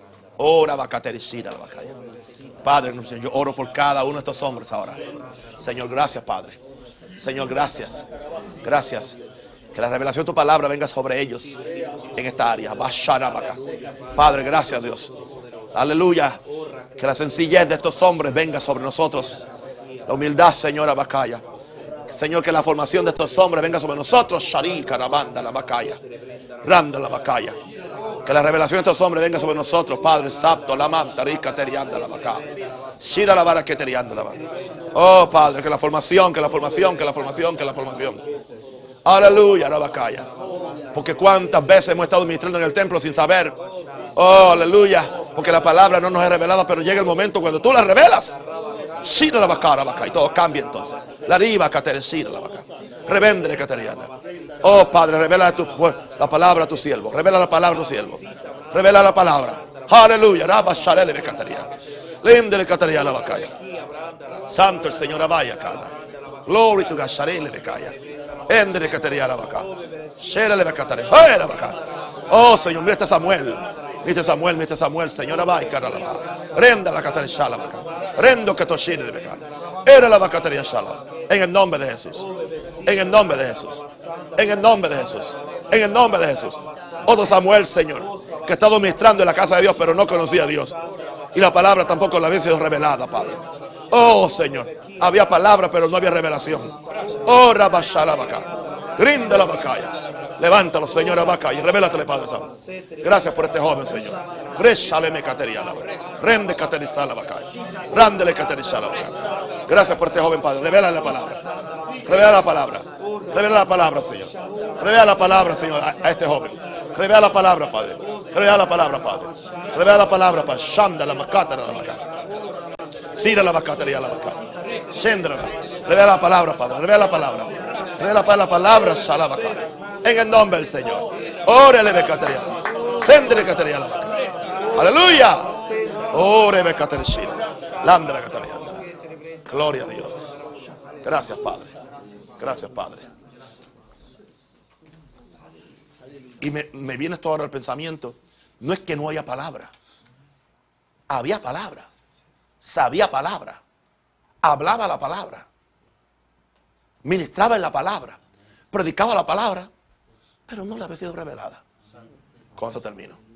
Speaker 1: Padre, yo oro por cada uno de estos hombres ahora. Señor, gracias, Padre. Señor, gracias. Gracias. Que la revelación de tu palabra venga sobre ellos en esta área. Padre, gracias, Dios. Aleluya. Que la sencillez de estos hombres venga sobre nosotros. La humildad, Señor, Abacaya. Señor, que la formación de estos hombres venga sobre nosotros. Shari, Carabanda, la Bacaya. Randa, la Bacaya. Que la revelación de estos hombres venga sobre nosotros. Padre, Sapto, la Manta, Rica, Terianda, la Bacaya. Shira, la Vara, que Terianda, la Bacaya. Oh, Padre, que la formación. Aleluya, la Bacaya. Porque cuántas veces hemos estado ministrando en el templo sin saber. Oh, aleluya. Porque la palabra no nos es revelada, pero llega el momento cuando tú la revelas. Shira la Bacaya, y todo cambia entonces. La riva, Cateresira, la Bacaya. Revendre, Cateriana. Oh, Padre, revela la palabra a tu siervo. Revela la palabra a tu siervo. Revela la palabra. Aleluya. Rabba Sharele de Cateriana. Lindele Cateriana, la Bacaya. Santo el Señor, Abaya, Cara. Glory to God, Sharele de Caya. Endre Cateriana, la Bacaya. Sherele de Cateriana, la Bacaya. Oh, Señor, mira este Samuel. Mira Samuel, Señor, Abaya, Cara, la Bacaya. Renda la Cateriana, la Bacaya. Rendo Catoshine, la Bacaya. Era la Bacaya, Shala. En el nombre de Jesús. En el nombre de Jesús. En el nombre de Jesús. En el nombre de Jesús. Otro Samuel, Señor, que ha estado ministrando en la casa de Dios, pero no conocía a Dios. Y la palabra tampoco la había sido revelada, Padre. Oh, Señor, había palabra, pero no había revelación. Oh, Rabashalabaka. Rinda la Bacaya. Levántalo, Señor, Abacaya, y revélatele, Padre Santo. Gracias por este joven, Señor. Reshaleme Cateriana. Rende Caterizala Bacaya. Rándele Caterizala Bacaya. Gracias por este joven, Padre. Revela la palabra. Revela la palabra. Revela la palabra, Señor. Revela la palabra, Señor, a este joven. Revela la palabra, Padre. Revela la palabra, Padre. Revela la palabra, Padre. Shanda la Macata la Bacaya. Sira la Bacata la Bacaya. Shendra. Revela la palabra, Padre. Revela la palabra. Revela la palabra, Shalabacaya. En el nombre del Señor. Órale, Becateria. Sendre Cateria. Aleluya. Ore Becateria. Landra Cateria. Gloria a Dios. Gracias, Padre. Gracias, Padre. Y me viene esto ahora al pensamiento. No es que no haya palabra. Había palabra. Sabía palabra. Hablaba la palabra. Ministraba en la palabra. Predicaba la palabra. Pero no le había sido revelada. Con eso termino.